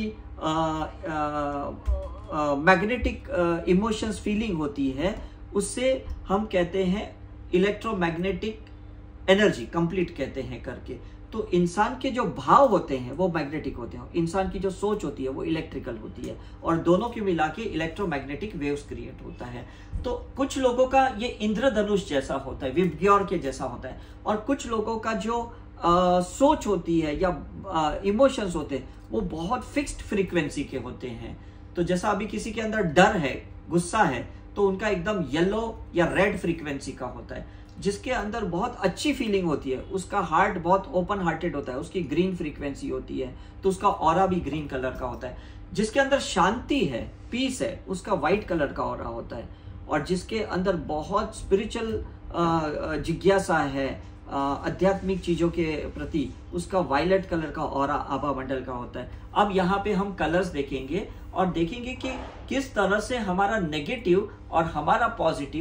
मैग्नेटिक इमोशंस, फीलिंग होती है, उससे हम कहते हैं इलेक्ट्रोमैग्नेटिक एनर्जी, कंप्लीट कहते हैं करके। तो इंसान के जो भाव होते हैं वो मैग्नेटिक होते हैं, इंसान की जो सोच होती है वो इलेक्ट्रिकल होती है, और दोनों की मिला के इलेक्ट्रोमैग्नेटिक वेव्स क्रिएट होता है। तो कुछ लोगों का ये इंद्रधनुष जैसा होता है, विबग्योर के जैसा होता है, और कुछ लोगों का जो सोच होती है या इमोशंस होते हैं वो बहुत फिक्स्ड फ्रीक्वेंसी के होते हैं। तो जैसा अभी किसी के अंदर डर है, गुस्सा है, तो उनका एकदम येलो या रेड फ्रीक्वेंसी का होता है। जिसके अंदर बहुत अच्छी फीलिंग होती है, उसका हार्ट बहुत ओपन हार्टेड होता है, उसकी ग्रीन फ्रीक्वेंसी होती है, तो उसका ऑरा भी ग्रीन कलर का होता है। जिसके अंदर शांति है, पीस है, उसका व्हाइट कलर का ऑरा होता है। और जिसके अंदर बहुत स्पिरिचुअल जिज्ञासा है, आध्यात्मिक चीजों के प्रति, उसका वायलेट कलर का ऑरा आभा मंडल का होता है। अब यहाँ पे हम कलर्स देखेंगे और देखेंगे कि किस तरह से हमारा नेगेटिव और हमारा पॉजिटिव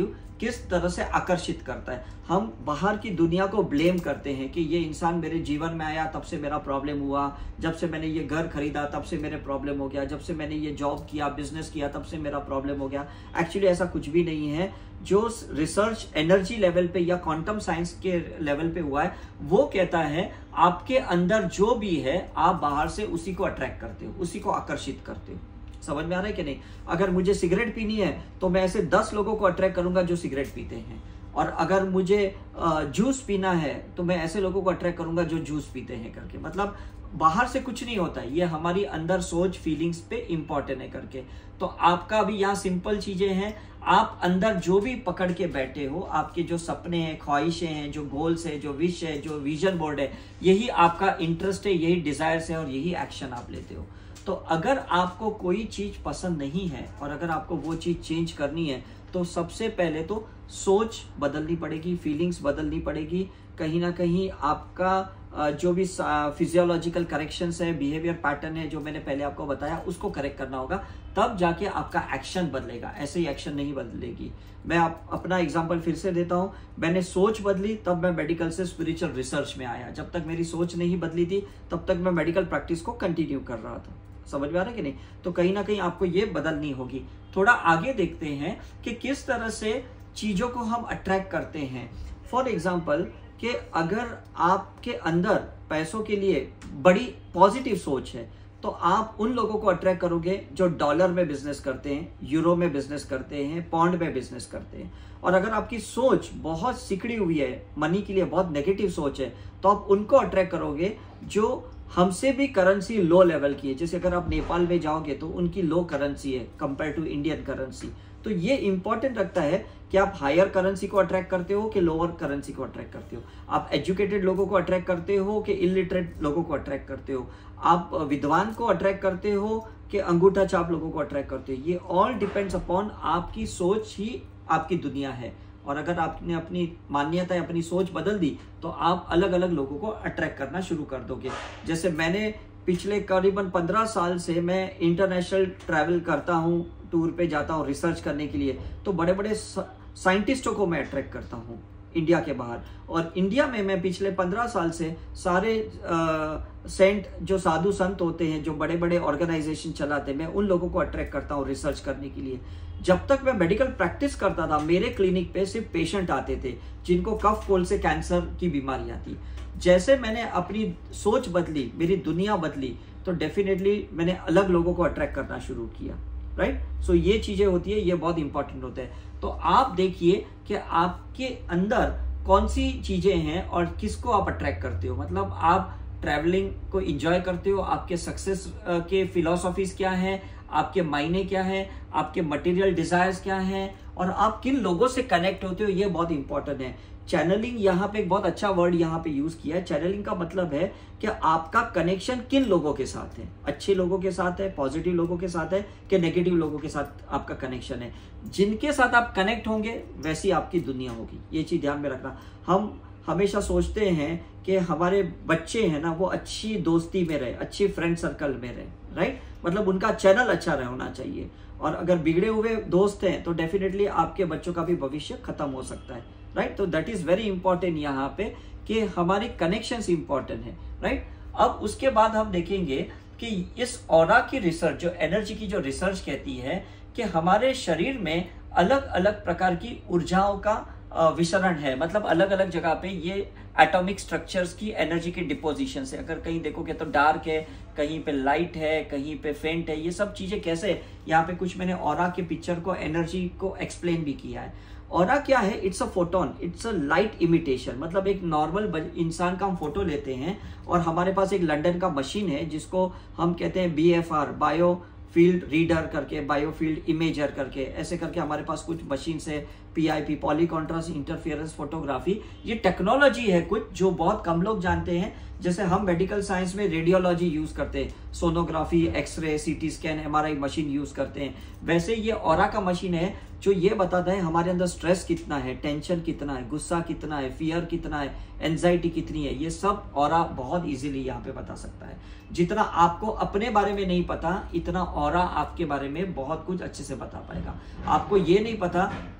किस तरह से आकर्षित करता है। हम बाहर की दुनिया को ब्लेम करते हैं कि ये इंसान मेरे जीवन में आया तब से मेरा प्रॉब्लम हुआ, जब से मैंने ये घर खरीदा तब से मेरे प्रॉब्लम हो गया, जब से मैंने ये जॉब किया, बिजनेस किया, तब से मेरा प्रॉब्लम हो गया। एक्चुअली ऐसा कुछ भी नहीं है। जो रिसर्च एनर्जी लेवल पे या क्वांटम साइंस के लेवल पे हुआ है वो कहता है आपके अंदर जो भी है आप बाहर से उसी को अट्रैक्ट करते हो, उसी को आकर्षित करते हो। समझ में आ रहा है कि नहीं? अगर मुझे सिगरेट पीनी है तो मैं ऐसे 10 लोगों को अट्रैक्ट करूंगा जो सिगरेट पीते हैं, और अगर मुझे जूस पीना है तो मैं ऐसे लोगों को अट्रैक्ट करूंगा जो जूस पीते हैं करके। मतलब बाहर से कुछ नहीं होता है, ये हमारी अंदर सोच फीलिंग्स पे इंपॉर्टेंट है करके। तो आपका भी यहाँ सिंपल चीजें हैं, आप अंदर जो भी पकड़ के बैठे हो, आपके जो सपने हैं, ख्वाहिशें हैं, जो गोल्स है, जो विश है, जो विजन बोर्ड है, यही आपका इंटरेस्ट है, यही डिजायर्स है और यही एक्शन आप लेते हो। तो अगर आपको कोई चीज पसंद नहीं है और अगर आपको वो चीज चेंज करनी है तो सबसे पहले तो सोच बदलनी पड़ेगी, फीलिंग्स बदलनी पड़ेगी। कहीं ना कहीं आपका जो भी फिजियोलॉजिकल करेक्शंस है, बिहेवियर पैटर्न है जो मैंने पहले आपको बताया, उसको करेक्ट करना होगा, तब जाके आपका एक्शन बदलेगा। ऐसे ही एक्शन नहीं बदलेगी। मैं अपना एग्जांपल फिर से देता हूं। मैंने सोच बदली तब मैं मेडिकल से स्पिरिचुअल रिसर्च में आया। जब तक मेरी सोच नहीं बदली थी तब तक मैं मेडिकल प्रैक्टिस को कंटिन्यू कर रहा था। समझ में आ रहा है कि नहीं? तो कहीं ना कहीं आपको ये बदलनी होगी। थोड़ा आगे देखते हैं कि किस तरह से चीजों को हम अट्रैक्ट करते हैं। फॉर एग्जाम्पल कि अगर आपके अंदर पैसों के लिए बड़ी पॉजिटिव सोच है तो आप उन लोगों को अट्रैक्ट करोगे जो डॉलर में बिजनेस करते हैं, यूरो में बिजनेस करते हैं, पाउंड में बिजनेस करते हैं। और अगर आपकी सोच बहुत सिकड़ी हुई है, मनी के लिए बहुत नेगेटिव सोच है, तो आप उनको अट्रैक्ट करोगे जो हमसे भी करेंसी लो लेवल की है। जैसे अगर आप नेपाल में जाओगे तो उनकी लो करेंसी है कंपेयर टू इंडियन करेंसी। तो ये इंपॉर्टेंट रखता है कि आप हायर करेंसी को अट्रैक्ट करते हो कि लोअर करेंसी को अट्रैक्ट करते हो। आप एजुकेटेड लोगों को अट्रैक्ट करते हो कि इलिटरेट लोगों को अट्रैक्ट करते हो। आप विद्वान को अट्रैक्ट करते हो कि अंगूठा छाप लोगों को अट्रैक्ट करते हो। ये ऑल डिपेंड्स अपॉन आपकी सोच ही आपकी दुनिया है। और अगर आपने अपनी मान्यता अपनी सोच बदल दी तो आप अलग अलग लोगों को अट्रैक्ट करना शुरू कर दोगे। जैसे मैंने पिछले करीबन 15 साल से मैं इंटरनेशनल ट्रैवल करता हूँ, टूर पे जाता हूँ रिसर्च करने के लिए। तो बड़े बड़े साइंटिस्टों को मैं अट्रैक्ट करता हूँ इंडिया के बाहर। और इंडिया में मैं पिछले 15 साल से सारे सेंट जो साधु संत होते हैं, जो बड़े बड़े ऑर्गेनाइजेशन चलाते हैं, मैं उन लोगों को अट्रैक्ट करता हूँ रिसर्च करने के लिए। जब तक मैं मेडिकल प्रैक्टिस करता था मेरे क्लिनिक पे सिर्फ पेशेंट आते थे जिनको कफ कोल्ड से कैंसर की बीमारियां थी। जैसे मैंने अपनी सोच बदली, मेरी दुनिया बदली, तो डेफिनेटली मैंने अलग लोगों को अट्रैक्ट करना शुरू किया। राइट? सो ये चीजें होती है, ये बहुत इंपॉर्टेंट होता है। तो आप देखिए कि आपके अंदर कौन सी चीजें हैं और किसको आप अट्रैक्ट करते हो। मतलब आप ट्रैवलिंग को एंजॉय करते हो, आपके सक्सेस के फिलॉसफीज क्या हैं, आपके मायने क्या है, आपके मटेरियल डिजायर्स क्या हैं, और आप किन लोगों से कनेक्ट होते हो, ये बहुत इंपॉर्टेंट है। चैनलिंग यहाँ पे एक बहुत अच्छा वर्ड यहाँ पे यूज किया है। चैनलिंग का मतलब है कि आपका कनेक्शन किन लोगों के साथ है, अच्छे लोगों के साथ है, पॉजिटिव लोगों के साथ है कि नेगेटिव लोगों के साथ आपका कनेक्शन है। जिनके साथ आप कनेक्ट होंगे वैसी आपकी दुनिया होगी। ये चीज ध्यान में रखना। हम हमेशा सोचते हैं कि हमारे बच्चे हैं ना वो अच्छी दोस्ती में रहे, अच्छी फ्रेंड सर्कल में रहे। राइट? मतलब उनका चैनल अच्छा होना चाहिए। और अगर बिगड़े हुए दोस्त हैं तो डेफिनेटली आपके बच्चों का भी भविष्य खत्म हो सकता है। राइट? तो दैट इज वेरी इंपॉर्टेंट यहाँ पे कि हमारी कनेक्शंस इंपॉर्टेंट है। राइट? अब उसके बाद हम देखेंगे कि इस ऑरा की रिसर्च, जो एनर्जी की जो रिसर्च कहती है कि हमारे शरीर में अलग अलग प्रकार की ऊर्जाओं का विसरण है। मतलब अलग अलग जगह पे ये एटॉमिक स्ट्रक्चर्स की एनर्जी के डिपोजिशन है। अगर कहीं देखोगे तो डार्क है, कहीं पे लाइट है, कहीं पे फेंट है। ये सब चीजें कैसे, यहाँ पे कुछ मैंने ऑरा के पिक्चर को, एनर्जी को एक्सप्लेन भी किया है। ऑरा क्या है? It's a photon, it's a light imitation. मतलब एक नॉर्मल इंसान का हम फोटो लेते हैं और हमारे पास एक लंदन का मशीन है जिसको हम कहते हैं BFR, बायो फील्ड रीडर करके, बायो फील्ड इमेजर करके, ऐसे करके हमारे पास कुछ मशीन है। PIP, poly contrast interference photography, ये टेक्नोलॉजी है कुछ जो बहुत कम लोग जानते हैं। जैसे हम मेडिकल साइंस में रेडियोलॉजी यूज करते हैं, sonography, x-ray, CT scan, MRI machine use करते हैं। वैसे ये ऑरा का मशीन है जो ये बताता है हमारे अंदर स्ट्रेस कितना है, टेंशन कितना है, गुस्सा कितना है, फियर कितना है, एंजाइटी कितनी है। ये सब ऑरा बहुत इजीली यहाँ पे बता सकता है। जितना आपको अपने बारे में नहीं पता, इतना ऑरा आपके बारे में बहुत कुछ अच्छे से बता पाएगा। आपको ये नहीं पता कि आप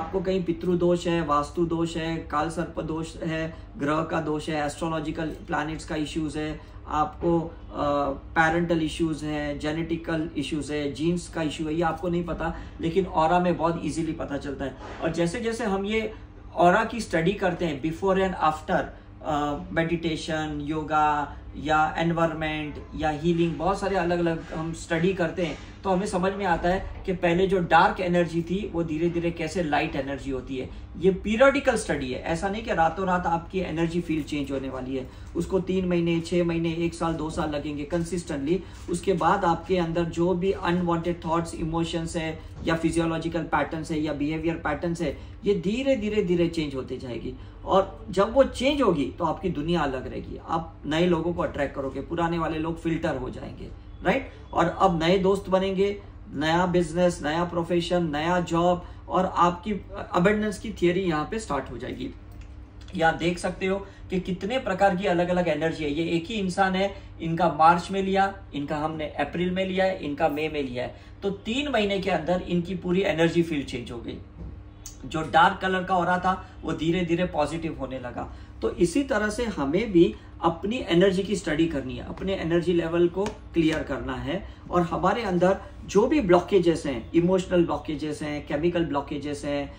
आपको कहीं पितृ दोष है, वास्तु दोष है, काल सर्प दोष है, ग्रह का दोष है, एस्ट्रोलॉजिकल प्लैनेट्स का इश्यूज है, आपको पैरेंटल इश्यूज है, जेनेटिकल इश्यूज है, जीन्स का इश्यू है, ये आपको नहीं पता, लेकिन ऑरा में बहुत इजीली पता चलता है। और जैसे जैसे हम ये ऑरा की स्टडी करते हैं before and after meditation, yoga या एनवायरनमेंट या हीलिंग, बहुत सारे अलग अलग हम स्टडी करते हैं, तो हमें समझ में आता है कि पहले जो डार्क एनर्जी थी वो धीरे धीरे कैसे लाइट एनर्जी होती है। ये पीरियडिकल स्टडी है, ऐसा नहीं कि रातों रात आपकी एनर्जी फील्ड चेंज होने वाली है। उसको 3 महीने, 6 महीने, 1 साल, 2 साल लगेंगे कंसिस्टेंटली। उसके बाद आपके अंदर जो भी अनवांटेड थॉट्स, इमोशंस है या फिजियोलॉजिकल पैटर्न्स है या बिहेवियर पैटर्न्स है, ये धीरे धीरे धीरे चेंज होते जाएगी। और जब वो चेंज होगी तो आपकी दुनिया अलग रहेगी, आप नए लोगों को अट्रैक्ट करोगे, पुराने वाले लोग फिल्टर हो जाएंगे, राइट। और अब नए दोस्त बनेंगे, नया बिजनेस, नया प्रोफेशन, नया जॉब, और आपकी अबंडेंस की थियरी यहाँ पे स्टार्ट हो जाएगी। यहाँ देख सकते हो कि कितने प्रकार की अलग अलग एनर्जी है। ये एक ही इंसान है, इनका मार्च में लिया, इनका हमने अप्रैल में लिया है, इनका मई में लिया है, तो 3 महीने के अंदर इनकी पूरी एनर्जी फील्ड चेंज हो गई। जो डार्क कलर का हो रहा था वो धीरे धीरे पॉजिटिव होने लगा। तो इसी तरह से हमें भी अपनी एनर्जी की स्टडी करनी है, अपने एनर्जी लेवल को क्लियर करना है, और हमारे अंदर जो भी ब्लॉकेजेस हैं, इमोशनल ब्लॉकेजेस हैं, केमिकल ब्लॉकेजेस हैं,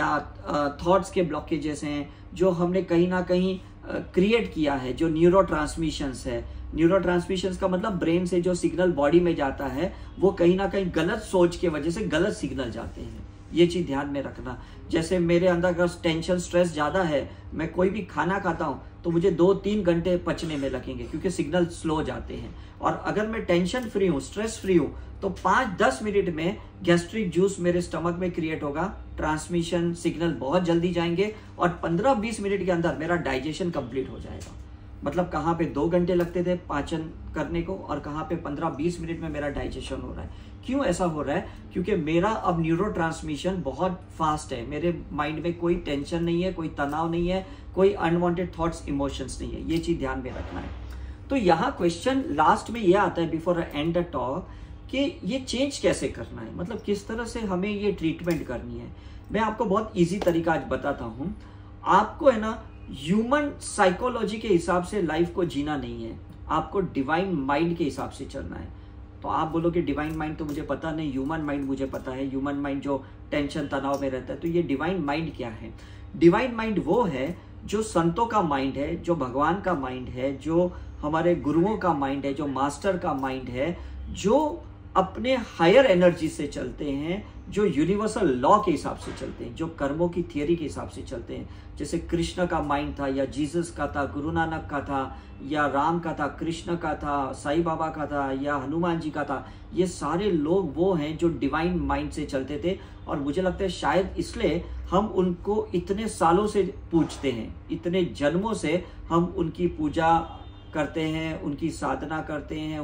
या थॉट्स के ब्लॉकेजेस हैं, जो हमने कहीं ना कहीं क्रिएट किया है, जो न्यूरोट्रांसमिशंस है। न्यूरोट्रांसमिशंस का मतलब ब्रेन से जो सिग्नल बॉडी में जाता है, वो कहीं ना कहीं गलत सोच की वजह से गलत सिग्नल जाते हैं। ये चीज ध्यान में रखना। जैसे मेरे अंदर अगर टेंशन, स्ट्रेस ज्यादा है, मैं कोई भी खाना खाता हूं तो मुझे 2-3 घंटे पचने में लगेंगे, क्योंकि सिग्नल स्लो जाते हैं। और अगर मैं टेंशन फ्री हूं, स्ट्रेस फ्री हूं, तो 5-10 मिनट में गैस्ट्रिक जूस मेरे स्टमक में क्रिएट होगा, ट्रांसमिशन सिग्नल बहुत जल्दी जाएंगे, और 15-20 मिनट के अंदर मेरा डाइजेशन कंप्लीट हो जाएगा। मतलब कहाँ पे 2 घंटे लगते थे पाचन करने को, और कहाँ पे 15-20 मिनट में मेरा डाइजेशन हो रहा है। क्यों ऐसा हो रहा है? क्योंकि मेरा अब न्यूरोट्रांसमिशन बहुत फास्ट है, मेरे माइंड में कोई टेंशन नहीं है, कोई तनाव नहीं है, कोई अनवांटेड थॉट्स, इमोशंस नहीं है। ये चीज ध्यान में रखना है। तो यहाँ क्वेश्चन लास्ट में ये आता है बिफोर एंड द टॉक, कि ये चेंज कैसे करना है, मतलब किस तरह से हमें ये ट्रीटमेंट करनी है। मैं आपको बहुत ईजी तरीका आज बताता हूँ। आपको है ना ह्यूमन साइकोलॉजी के हिसाब से लाइफ को जीना नहीं है, आपको डिवाइन माइंड के हिसाब से चलना है। तो आप बोलोगे डिवाइन माइंड तो मुझे पता नहीं, ह्यूमन माइंड मुझे पता है। ह्यूमन माइंड जो टेंशन, तनाव में रहता है। तो ये डिवाइन माइंड क्या है? डिवाइन माइंड वो है जो संतों का माइंड है, जो भगवान का माइंड है, जो हमारे गुरुओं का माइंड है, जो मास्टर का माइंड है, जो अपने हायर एनर्जी से चलते हैं, जो यूनिवर्सल लॉ के हिसाब से चलते हैं, जो कर्मों की थियरी के हिसाब से चलते हैं। जैसे कृष्ण का माइंड था, या जीसस का था, गुरु नानक का था, या राम का था, कृष्ण का था, साईं बाबा का था, या हनुमान जी का था। ये सारे लोग वो हैं जो डिवाइन माइंड से चलते थे, और मुझे लगता है शायद इसलिए हम उनको इतने सालों से पूजते हैं, इतने जन्मों से हम उनकी पूजा करते हैं, उनकी साधना करते हैं,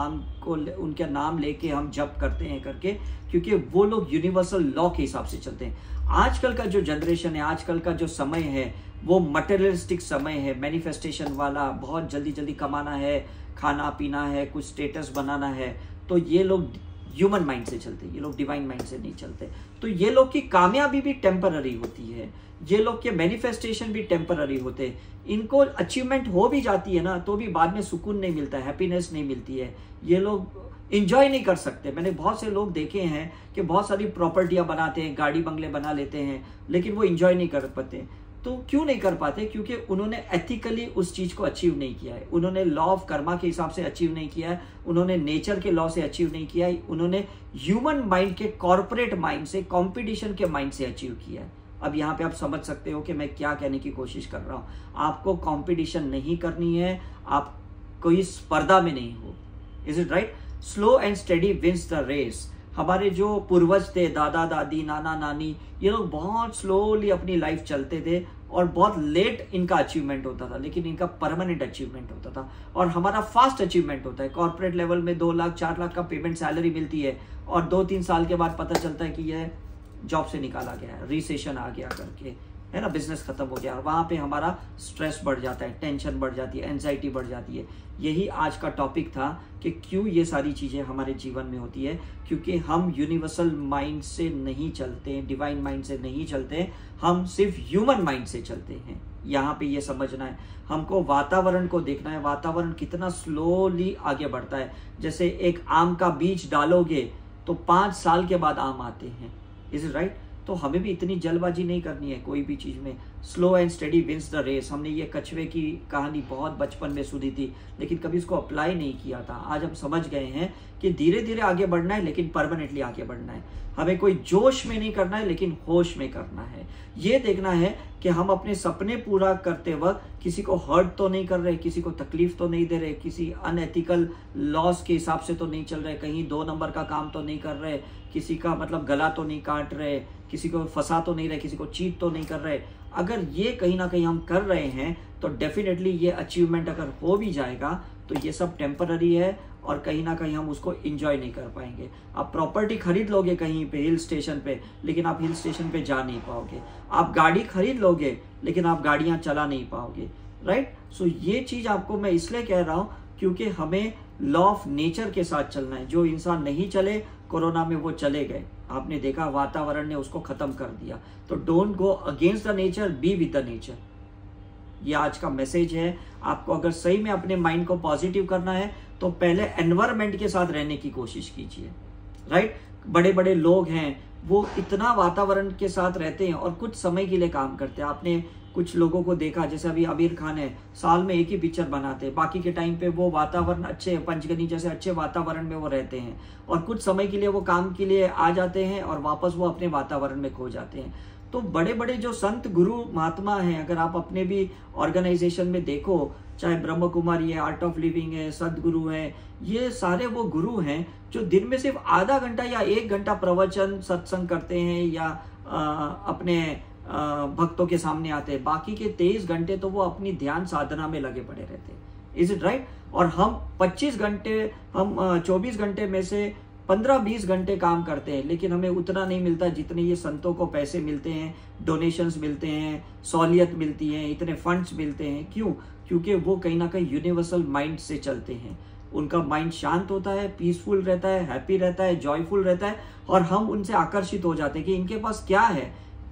उनके नाम लेके हम जप करते हैं करके, क्योंकि वो लोग यूनिवर्सल लॉ के हिसाब से चलते हैं। आजकल का जो जनरेशन है, आजकल का जो समय है, वो मटेरियलिस्टिक समय है, मैनिफेस्टेशन वाला, बहुत जल्दी जल्दी कमाना है, खाना पीना है, कुछ स्टेटस बनाना है। तो ये लोग ह्यूमन माइंड से चलते हैं, ये लोग डिवाइन माइंड से नहीं चलते। तो ये लोग की कामयाबी भी टेम्पररी होती है, ये लोग के मैनिफेस्टेशन भी टेम्पररी होते हैं। इनको अचीवमेंट हो भी जाती है ना, तो भी बाद में सुकून नहीं मिलता है, हैप्पीनेस नहीं मिलती है, ये लोग इंजॉय नहीं कर सकते। मैंने बहुत से लोग देखे हैं कि बहुत सारी प्रॉपर्टियां बनाते हैं, गाड़ी बंगले बना लेते हैं, लेकिन वो इंजॉय नहीं कर पाते। तो क्यों नहीं कर पाते? क्योंकि उन्होंने एथिकली उस चीज को अचीव नहीं किया है, उन्होंने लॉ ऑफ कर्मा के हिसाब से अचीव नहीं किया है, उन्होंने नेचर के लॉ से अचीव नहीं किया है, उन्होंने ह्यूमन माइंड के, कॉर्पोरेट माइंड से, कंपटीशन के माइंड से अचीव किया है। अब यहाँ पे आप समझ सकते हो कि मैं क्या कहने की कोशिश कर रहा हूँ। आपको कंपटीशन नहीं करनी है, आप कोई स्पर्धा में नहीं हो। Is it right? Slow and steady wins the race. हमारे जो पूर्वज थे, दादा दादी, नाना नानी, ये लोग बहुत स्लोली अपनी लाइफ चलते थे, और बहुत लेट इनका अचीवमेंट होता था, लेकिन इनका परमानेंट अचीवमेंट होता था। और हमारा फास्ट अचीवमेंट होता है। कॉर्पोरेट लेवल में 2 लाख 4 लाख का पेमेंट सैलरी मिलती है, और 2-3 साल के बाद पता चलता है कि यह जॉब से निकाला गया है, रिसेशन आ गया करके। है ना, बिजनेस खत्म हो गया, और वहां पे हमारा स्ट्रेस बढ़ जाता है, टेंशन बढ़ जाती है, एंजाइटी बढ़ जाती है। यही आज का टॉपिक था कि क्यों ये सारी चीजें हमारे जीवन में होती है, क्योंकि हम यूनिवर्सल माइंड से नहीं चलते, डिवाइन माइंड से नहीं चलते, हम सिर्फ ह्यूमन माइंड से चलते हैं। यहाँ पे ये समझना है, हमको वातावरण को देखना है, वातावरण कितना स्लोली आगे बढ़ता है। जैसे एक आम का बीज डालोगे तो 5 साल के बाद आम आते हैं, इज इट राइट? तो हमें भी इतनी जल्दबाजी नहीं करनी है कोई भी चीज में। Slow and study wins the race. हमने ये कछुए की कहानी बहुत बचपन में सुनी थी, लेकिन कभी उसको अप्लाई नहीं किया था। आज हम समझ गए हैं कि धीरे धीरे आगे बढ़ना है, लेकिन परमानेंटली आगे बढ़ना है। हमें कोई जोश में नहीं करना है, लेकिन होश में करना है। ये देखना है कि हम अपने सपने पूरा करते वक्त किसी को हर्ट तो नहीं कर रहे, किसी को तकलीफ तो नहीं दे रहे, किसी अनएथिकल लॉस के हिसाब से तो नहीं चल रहे, कहीं 2 नंबर का काम तो नहीं कर रहे, किसी का मतलब गला तो नहीं काट रहे, किसी को फंसा तो नहीं रहे, किसी को चीट तो नहीं कर रहे। अगर ये कहीं ना कहीं हम कर रहे हैं तो डेफिनेटली ये अचीवमेंट अगर हो भी जाएगा तो ये सब टेम्पररी है, और कहीं ना कहीं हम उसको एंजॉय नहीं कर पाएंगे। आप प्रॉपर्टी खरीद लोगे कहीं पे हिल स्टेशन पे, लेकिन आप हिल स्टेशन पे जा नहीं पाओगे। आप गाड़ी खरीद लोगे, लेकिन आप गाड़ियां चला नहीं पाओगे, राइट? सो ये चीज आपको मैं इसलिए कह रहा हूं क्योंकि हमें लॉ ऑफ नेचर के साथ चलना है। जो इंसान नहीं चले, कोरोना में वो चले गए, आपने देखा वातावरण ने उसको खत्म कर दिया। तो don't go against the nature, be with the nature. ये आज का मैसेज है। आपको अगर सही में अपने माइंड को पॉजिटिव करना है तो पहले एनवायरनमेंट के साथ रहने की कोशिश कीजिए, राइट? बड़े बड़े लोग हैं, वो इतना वातावरण के साथ रहते हैं और कुछ समय के लिए काम करते हैं। आपने कुछ लोगों को देखा, जैसे अभी आमिर खान है, साल में एक ही पिक्चर बनाते हैं, बाकी के टाइम पे वो वातावरण अच्छे, पंचगनी जैसे अच्छे वातावरण में वो रहते हैं, और कुछ समय के लिए वो काम के लिए आ जाते हैं और वापस वो अपने वातावरण में खो जाते हैं। तो बड़े बड़े जो संत गुरु महात्मा हैं, अगर आप अपने भी ऑर्गेनाइजेशन में देखो, चाहे ब्रह्म कुमारी है, आर्ट ऑफ लिविंग है, सदगुरु है, ये सारे वो गुरु हैं जो दिन में सिर्फ आधा घंटा या 1 घंटा प्रवचन सत्संग करते हैं या अपने भक्तों के सामने आते हैं। बाकी के 23 घंटे तो वो अपनी ध्यान साधना में लगे पड़े रहते हैं, इज इट राइट? और हम 25 घंटे, हम 24 घंटे में से 15-20 घंटे काम करते हैं, लेकिन हमें उतना नहीं मिलता जितने ये संतों को पैसे मिलते हैं, डोनेशंस मिलते हैं, सहूलियत मिलती है, इतने फंड्स मिलते हैं। क्यों? क्योंकि वो कहीं ना कहीं यूनिवर्सल माइंड से चलते हैं। उनका माइंड शांत होता है, पीसफुल रहता है, हैप्पी रहता है, जॉयफुल रहता है, और हम उनसे आकर्षित हो जाते हैं कि इनके पास क्या है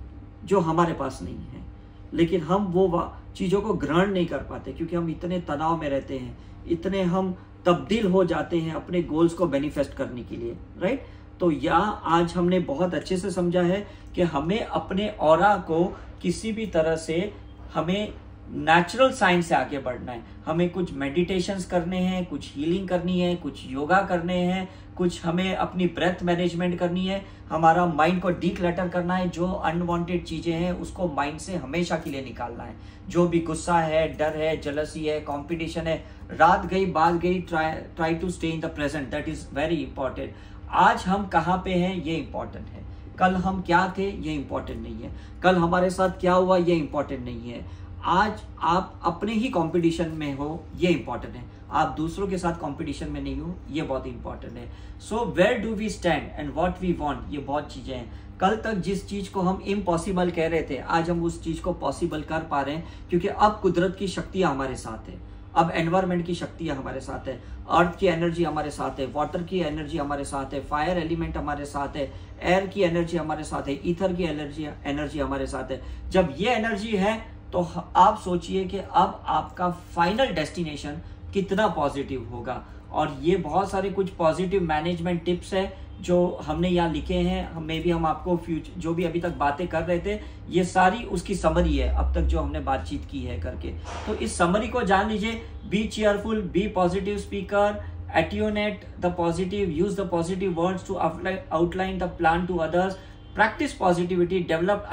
जो हमारे पास नहीं है। लेकिन हम वो चीजों को ग्रहण नहीं कर पाते क्योंकि हम इतने तनाव में रहते हैं, इतने हम तब्दील हो जाते हैं अपने गोल्स को मैनिफेस्ट करने के लिए, राइट? तो यहाँ आज हमने बहुत अच्छे से समझा है कि हमें अपने ऑरा को किसी भी तरह से हमें नेचुरल साइंस से आगे बढ़ना है। हमें कुछ मेडिटेशंस करने हैं, कुछ हीलिंग करनी है, कुछ योगा करने हैं, कुछ हमें अपनी ब्रेथ मैनेजमेंट करनी है, हमारा माइंड को डीक्लटर करना है। जो अनवांटेड चीजें हैं उसको माइंड से हमेशा के लिए निकालना है। जो भी गुस्सा है, डर है, जेलसी है, कंपटीशन है, रात गई बात गई, try to stay in the present, that is very important. आज हम कहाँ पे हैं ये इंपॉर्टेंट है, कल हम क्या थे ये इंपॉर्टेंट नहीं है, कल हमारे साथ क्या हुआ ये इंपॉर्टेंट नहीं है। आज आप अपने ही कंपटीशन में हो ये इंपॉर्टेंट है, आप दूसरों के साथ कंपटीशन में नहीं हो, ये बहुत इंपॉर्टेंट है। So where do we stand and what we want, ये बहुत चीजें हैं। कल तक जिस चीज को हम इम्पॉसिबल कह रहे थे, आज हम उस चीज को पॉसिबल कर पा रहे हैं, क्योंकि अब कुदरत की शक्तियां हमारे साथ है, अब एनवायरमेंट की शक्तियां हमारे साथ है, अर्थ की एनर्जी हमारे साथ है, वाटर की एनर्जी हमारे साथ है, फायर एलिमेंट हमारे साथ है, एयर की एनर्जी हमारे साथ है, ईथर की एनर्जी हमारे साथ है। जब ये एनर्जी है तो आप सोचिए कि अब आपका फाइनल डेस्टिनेशन कितना पॉजिटिव होगा। और ये बहुत सारे कुछ पॉजिटिव मैनेजमेंट टिप्स है जो हमने यहाँ लिखे हैं। हमें भी हम आपको फ्यूचर जो भी अभी तक बातें कर रहे थे, ये सारी उसकी समरी है अब तक जो हमने बातचीत की है करके। तो इस समरी को जान लीजिए। Be cheerful, be positive speaker, attunate the positive, use the positive words to outline the plan to others, practice positivity, develop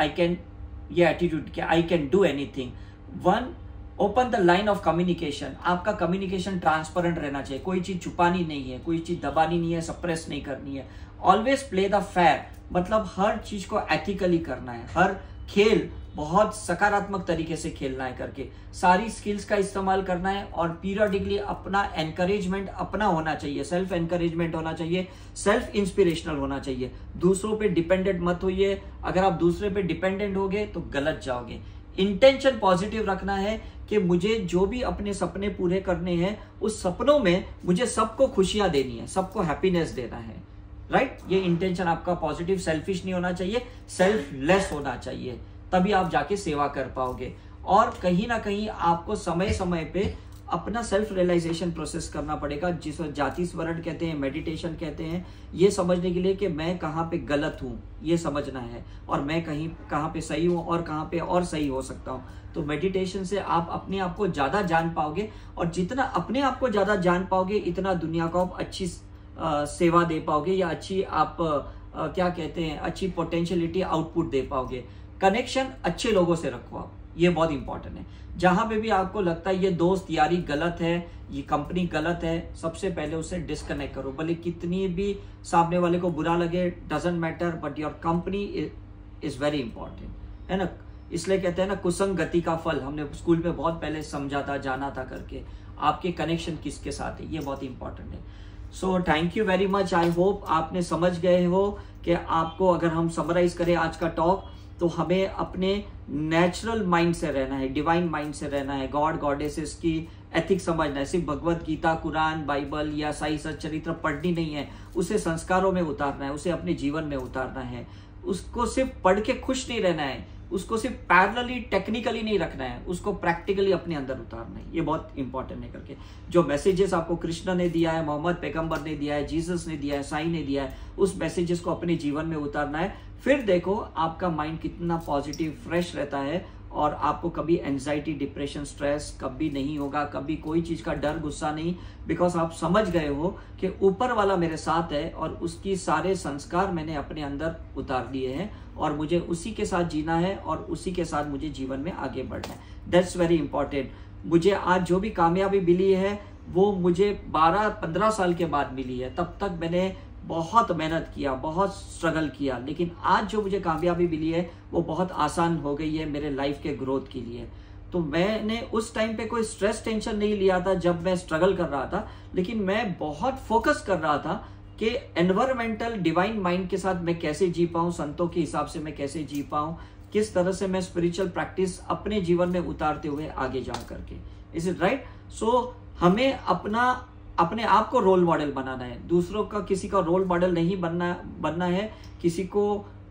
ये attitude कि I can do anything। 1, open the line of communication। आपका कम्युनिकेशन ट्रांसपेरेंट रहना चाहिए, कोई चीज छुपानी नहीं है, कोई चीज दबानी नहीं है, सप्रेस नहीं करनी है। ऑलवेज प्ले द फेयर, मतलब हर चीज को एथिकली करना है, हर खेल बहुत सकारात्मक तरीके से खेलना है करके, सारी स्किल्स का इस्तेमाल करना है और पीरियडिकली अपना एनकरेजमेंट अपना होना चाहिए, सेल्फ एनकरेजमेंट होना चाहिए, सेल्फ इंस्पिरेशनल होना चाहिए। दूसरों पे डिपेंडेंट मत होइए, अगर आप दूसरे पे डिपेंडेंट होगे तो गलत जाओगे। इंटेंशन पॉजिटिव रखना है कि मुझे जो भी अपने सपने पूरे करने हैं, उस सपनों में मुझे सबको खुशियां देनी है, सबको हैप्पीनेस देना है, राइट। ये इंटेंशन आपका पॉजिटिव, सेल्फिश नहीं होना चाहिए, सेल्फलेस होना चाहिए, तभी आप जाके सेवा कर पाओगे। और कहीं ना कहीं आपको समय समय पे अपना सेल्फ रियलाइजेशन प्रोसेस करना पड़ेगा, जिसको जाति स्वरण कहते हैं, मेडिटेशन कहते हैं, ये समझने के लिए कि मैं कहाँ पे गलत हूँ, ये समझना है, और मैं कहाँ पे सही हूँ और कहाँ पे और सही हो सकता हूँ। तो मेडिटेशन से आप अपने आप को ज्यादा जान पाओगे, और जितना अपने आप को ज्यादा जान पाओगे, इतना दुनिया को आप अच्छी सेवा दे पाओगे, या अच्छी आप क्या कहते हैं, अच्छी पोटेंशियलिटी आउटपुट दे पाओगे। कनेक्शन अच्छे लोगों से रखो आप, ये बहुत इंपॉर्टेंट है। जहां पे भी आपको लगता है ये दोस्त यारी गलत है, ये कंपनी गलत है, सबसे पहले उससे डिस्कनेक्ट करो। भले कितनी भी सामने वाले को बुरा लगे, doesn't matter, but your company is very important, है ना। इसलिए कहते हैं ना, कुसंग गति का फल, हमने स्कूल में बहुत पहले समझा था, जाना था करके। आपके कनेक्शन किसके साथ है, ये बहुत इंपॉर्टेंट है। So thank you very much. I hope आपने समझ गए हो कि आपको, अगर हम समराइज करें आज का टॉक, तो हमें अपने नेचुरल माइंड से रहना है, डिवाइन माइंड से रहना है, गॉड गॉडेसेस की एथिक्स समझना है। सिर्फ भगवत गीता, कुरान, बाइबल या साई सच्चरित्र पढ़नी नहीं है, उसे संस्कारों में उतारना है, उसे अपने जीवन में उतारना है। उसको सिर्फ पढ़ के खुश नहीं रहना है, उसको सिर्फ पैरेलली टेक्निकली नहीं रखना है, उसको प्रैक्टिकली अपने अंदर उतारना है। ये बहुत इंपॉर्टेंट है करके। जो मैसेजेस आपको कृष्ण ने दिया है, मोहम्मद पैगंबर ने दिया है, जीसस ने दिया है, साई ने दिया है, उस मैसेजेस को अपने जीवन में उतारना है। फिर देखो आपका माइंड कितना पॉजिटिव, फ्रेश रहता है, और आपको कभी एंजाइटी, डिप्रेशन, स्ट्रेस कभी नहीं होगा, कभी कोई चीज का डर, गुस्सा नहीं, बिकॉज आप समझ गए हो कि ऊपर वाला मेरे साथ है और उसकी सारे संस्कार मैंने अपने अंदर उतार लिए हैं, और मुझे उसी के साथ जीना है और उसी के साथ मुझे जीवन में आगे बढ़ना है। That's very important. मुझे आज जो भी कामयाबी मिली है वो मुझे 12-15 साल के बाद मिली है। तब तक मैंने बहुत मेहनत किया, बहुत स्ट्रगल किया, लेकिन आज जो मुझे कामयाबी मिली है वो बहुत आसान हो गई है मेरे लाइफ के ग्रोथ के लिए। तो मैंने उस टाइम पे कोई स्ट्रेस, टेंशन नहीं लिया था जब मैं स्ट्रगल कर रहा था, लेकिन मैं बहुत फोकस कर रहा था कि एनवायरमेंटल डिवाइन माइंड के साथ मैं कैसे जी पाऊं, संतों के हिसाब से मैं कैसे जी पाऊं, किस तरह से मैं स्पिरिचुअल प्रैक्टिस अपने जीवन में उतारते हुए आगे जा करके। Is it right? सो हमें अपने आप को रोल मॉडल बनाना है, दूसरों का, किसी का रोल मॉडल नहीं बनना है, किसी को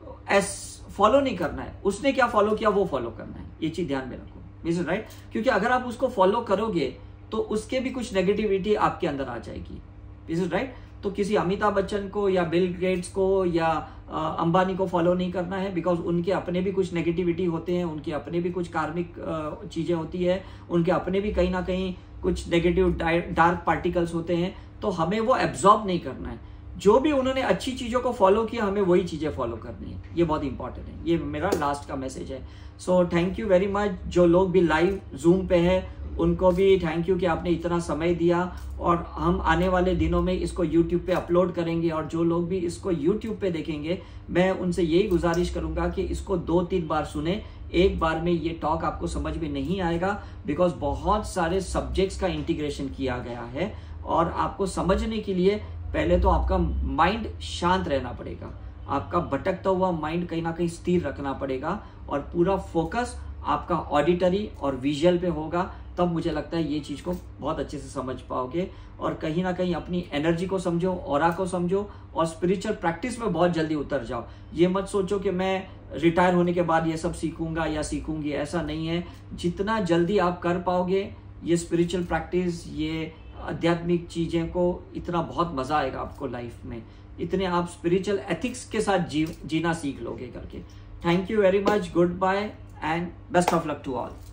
फॉलो नहीं करना है। उसने क्या फॉलो किया वो फॉलो करना है, ये चीज ध्यान में रखो। Is it right? क्योंकि अगर आप उसको फॉलो करोगे तो उसके भी कुछ नेगेटिविटी आपके अंदर आ जाएगी। Is it right? तो किसी अमिताभ बच्चन को या बिल गेट्स को या अंबानी को फॉलो नहीं करना है, बिकॉज उनके अपने भी कुछ नेगेटिविटी होते हैं, उनके अपने भी कुछ कार्मिक चीजें होती है, उनके अपने भी कहीं ना कहीं कुछ नेगेटिव डार्क पार्टिकल्स होते हैं। तो हमें वो एब्जॉर्ब नहीं करना है। जो भी उन्होंने अच्छी चीजों को फॉलो किया, हमें वही चीजें फॉलो करनी है। ये बहुत इंपॉर्टेंट है, ये मेरा लास्ट का मैसेज है। So thank you very much. जो लोग भी लाइव जूम पे है उनको भी थैंक यू कि आपने इतना समय दिया, और हम आने वाले दिनों में इसको YouTube पे अपलोड करेंगे, और जो लोग भी इसको YouTube पे देखेंगे, मैं उनसे यही गुजारिश करूंगा कि इसको 2-3 बार सुने। एक बार में ये टॉक आपको समझ में नहीं आएगा, बिकॉज बहुत सारे सब्जेक्ट्स का इंटीग्रेशन किया गया है, और आपको समझने के लिए पहले तो आपका माइंड शांत रहना पड़ेगा, आपका भटकता हुआ माइंड कहीं ना कहीं स्थिर रखना पड़ेगा, और पूरा फोकस आपका ऑडिटरी और विजुअल पे होगा। तब मुझे लगता है ये चीज को बहुत अच्छे से समझ पाओगे, और कहीं ना कहीं अपनी एनर्जी को समझो, ऑरा को समझो, और स्पिरिचुअल प्रैक्टिस में बहुत जल्दी उतर जाओ। ये मत सोचो कि मैं रिटायर होने के बाद ये सब सीखूंगा या सीखूंगी, ऐसा नहीं है। जितना जल्दी आप कर पाओगे ये स्पिरिचुअल प्रैक्टिस, ये आध्यात्मिक चीजें को, इतना बहुत मजा आएगा आपको लाइफ में, इतने आप स्पिरिचुअल एथिक्स के साथ जीना सीख लोगे करके। Thank you very much, goodbye and best of luck to all.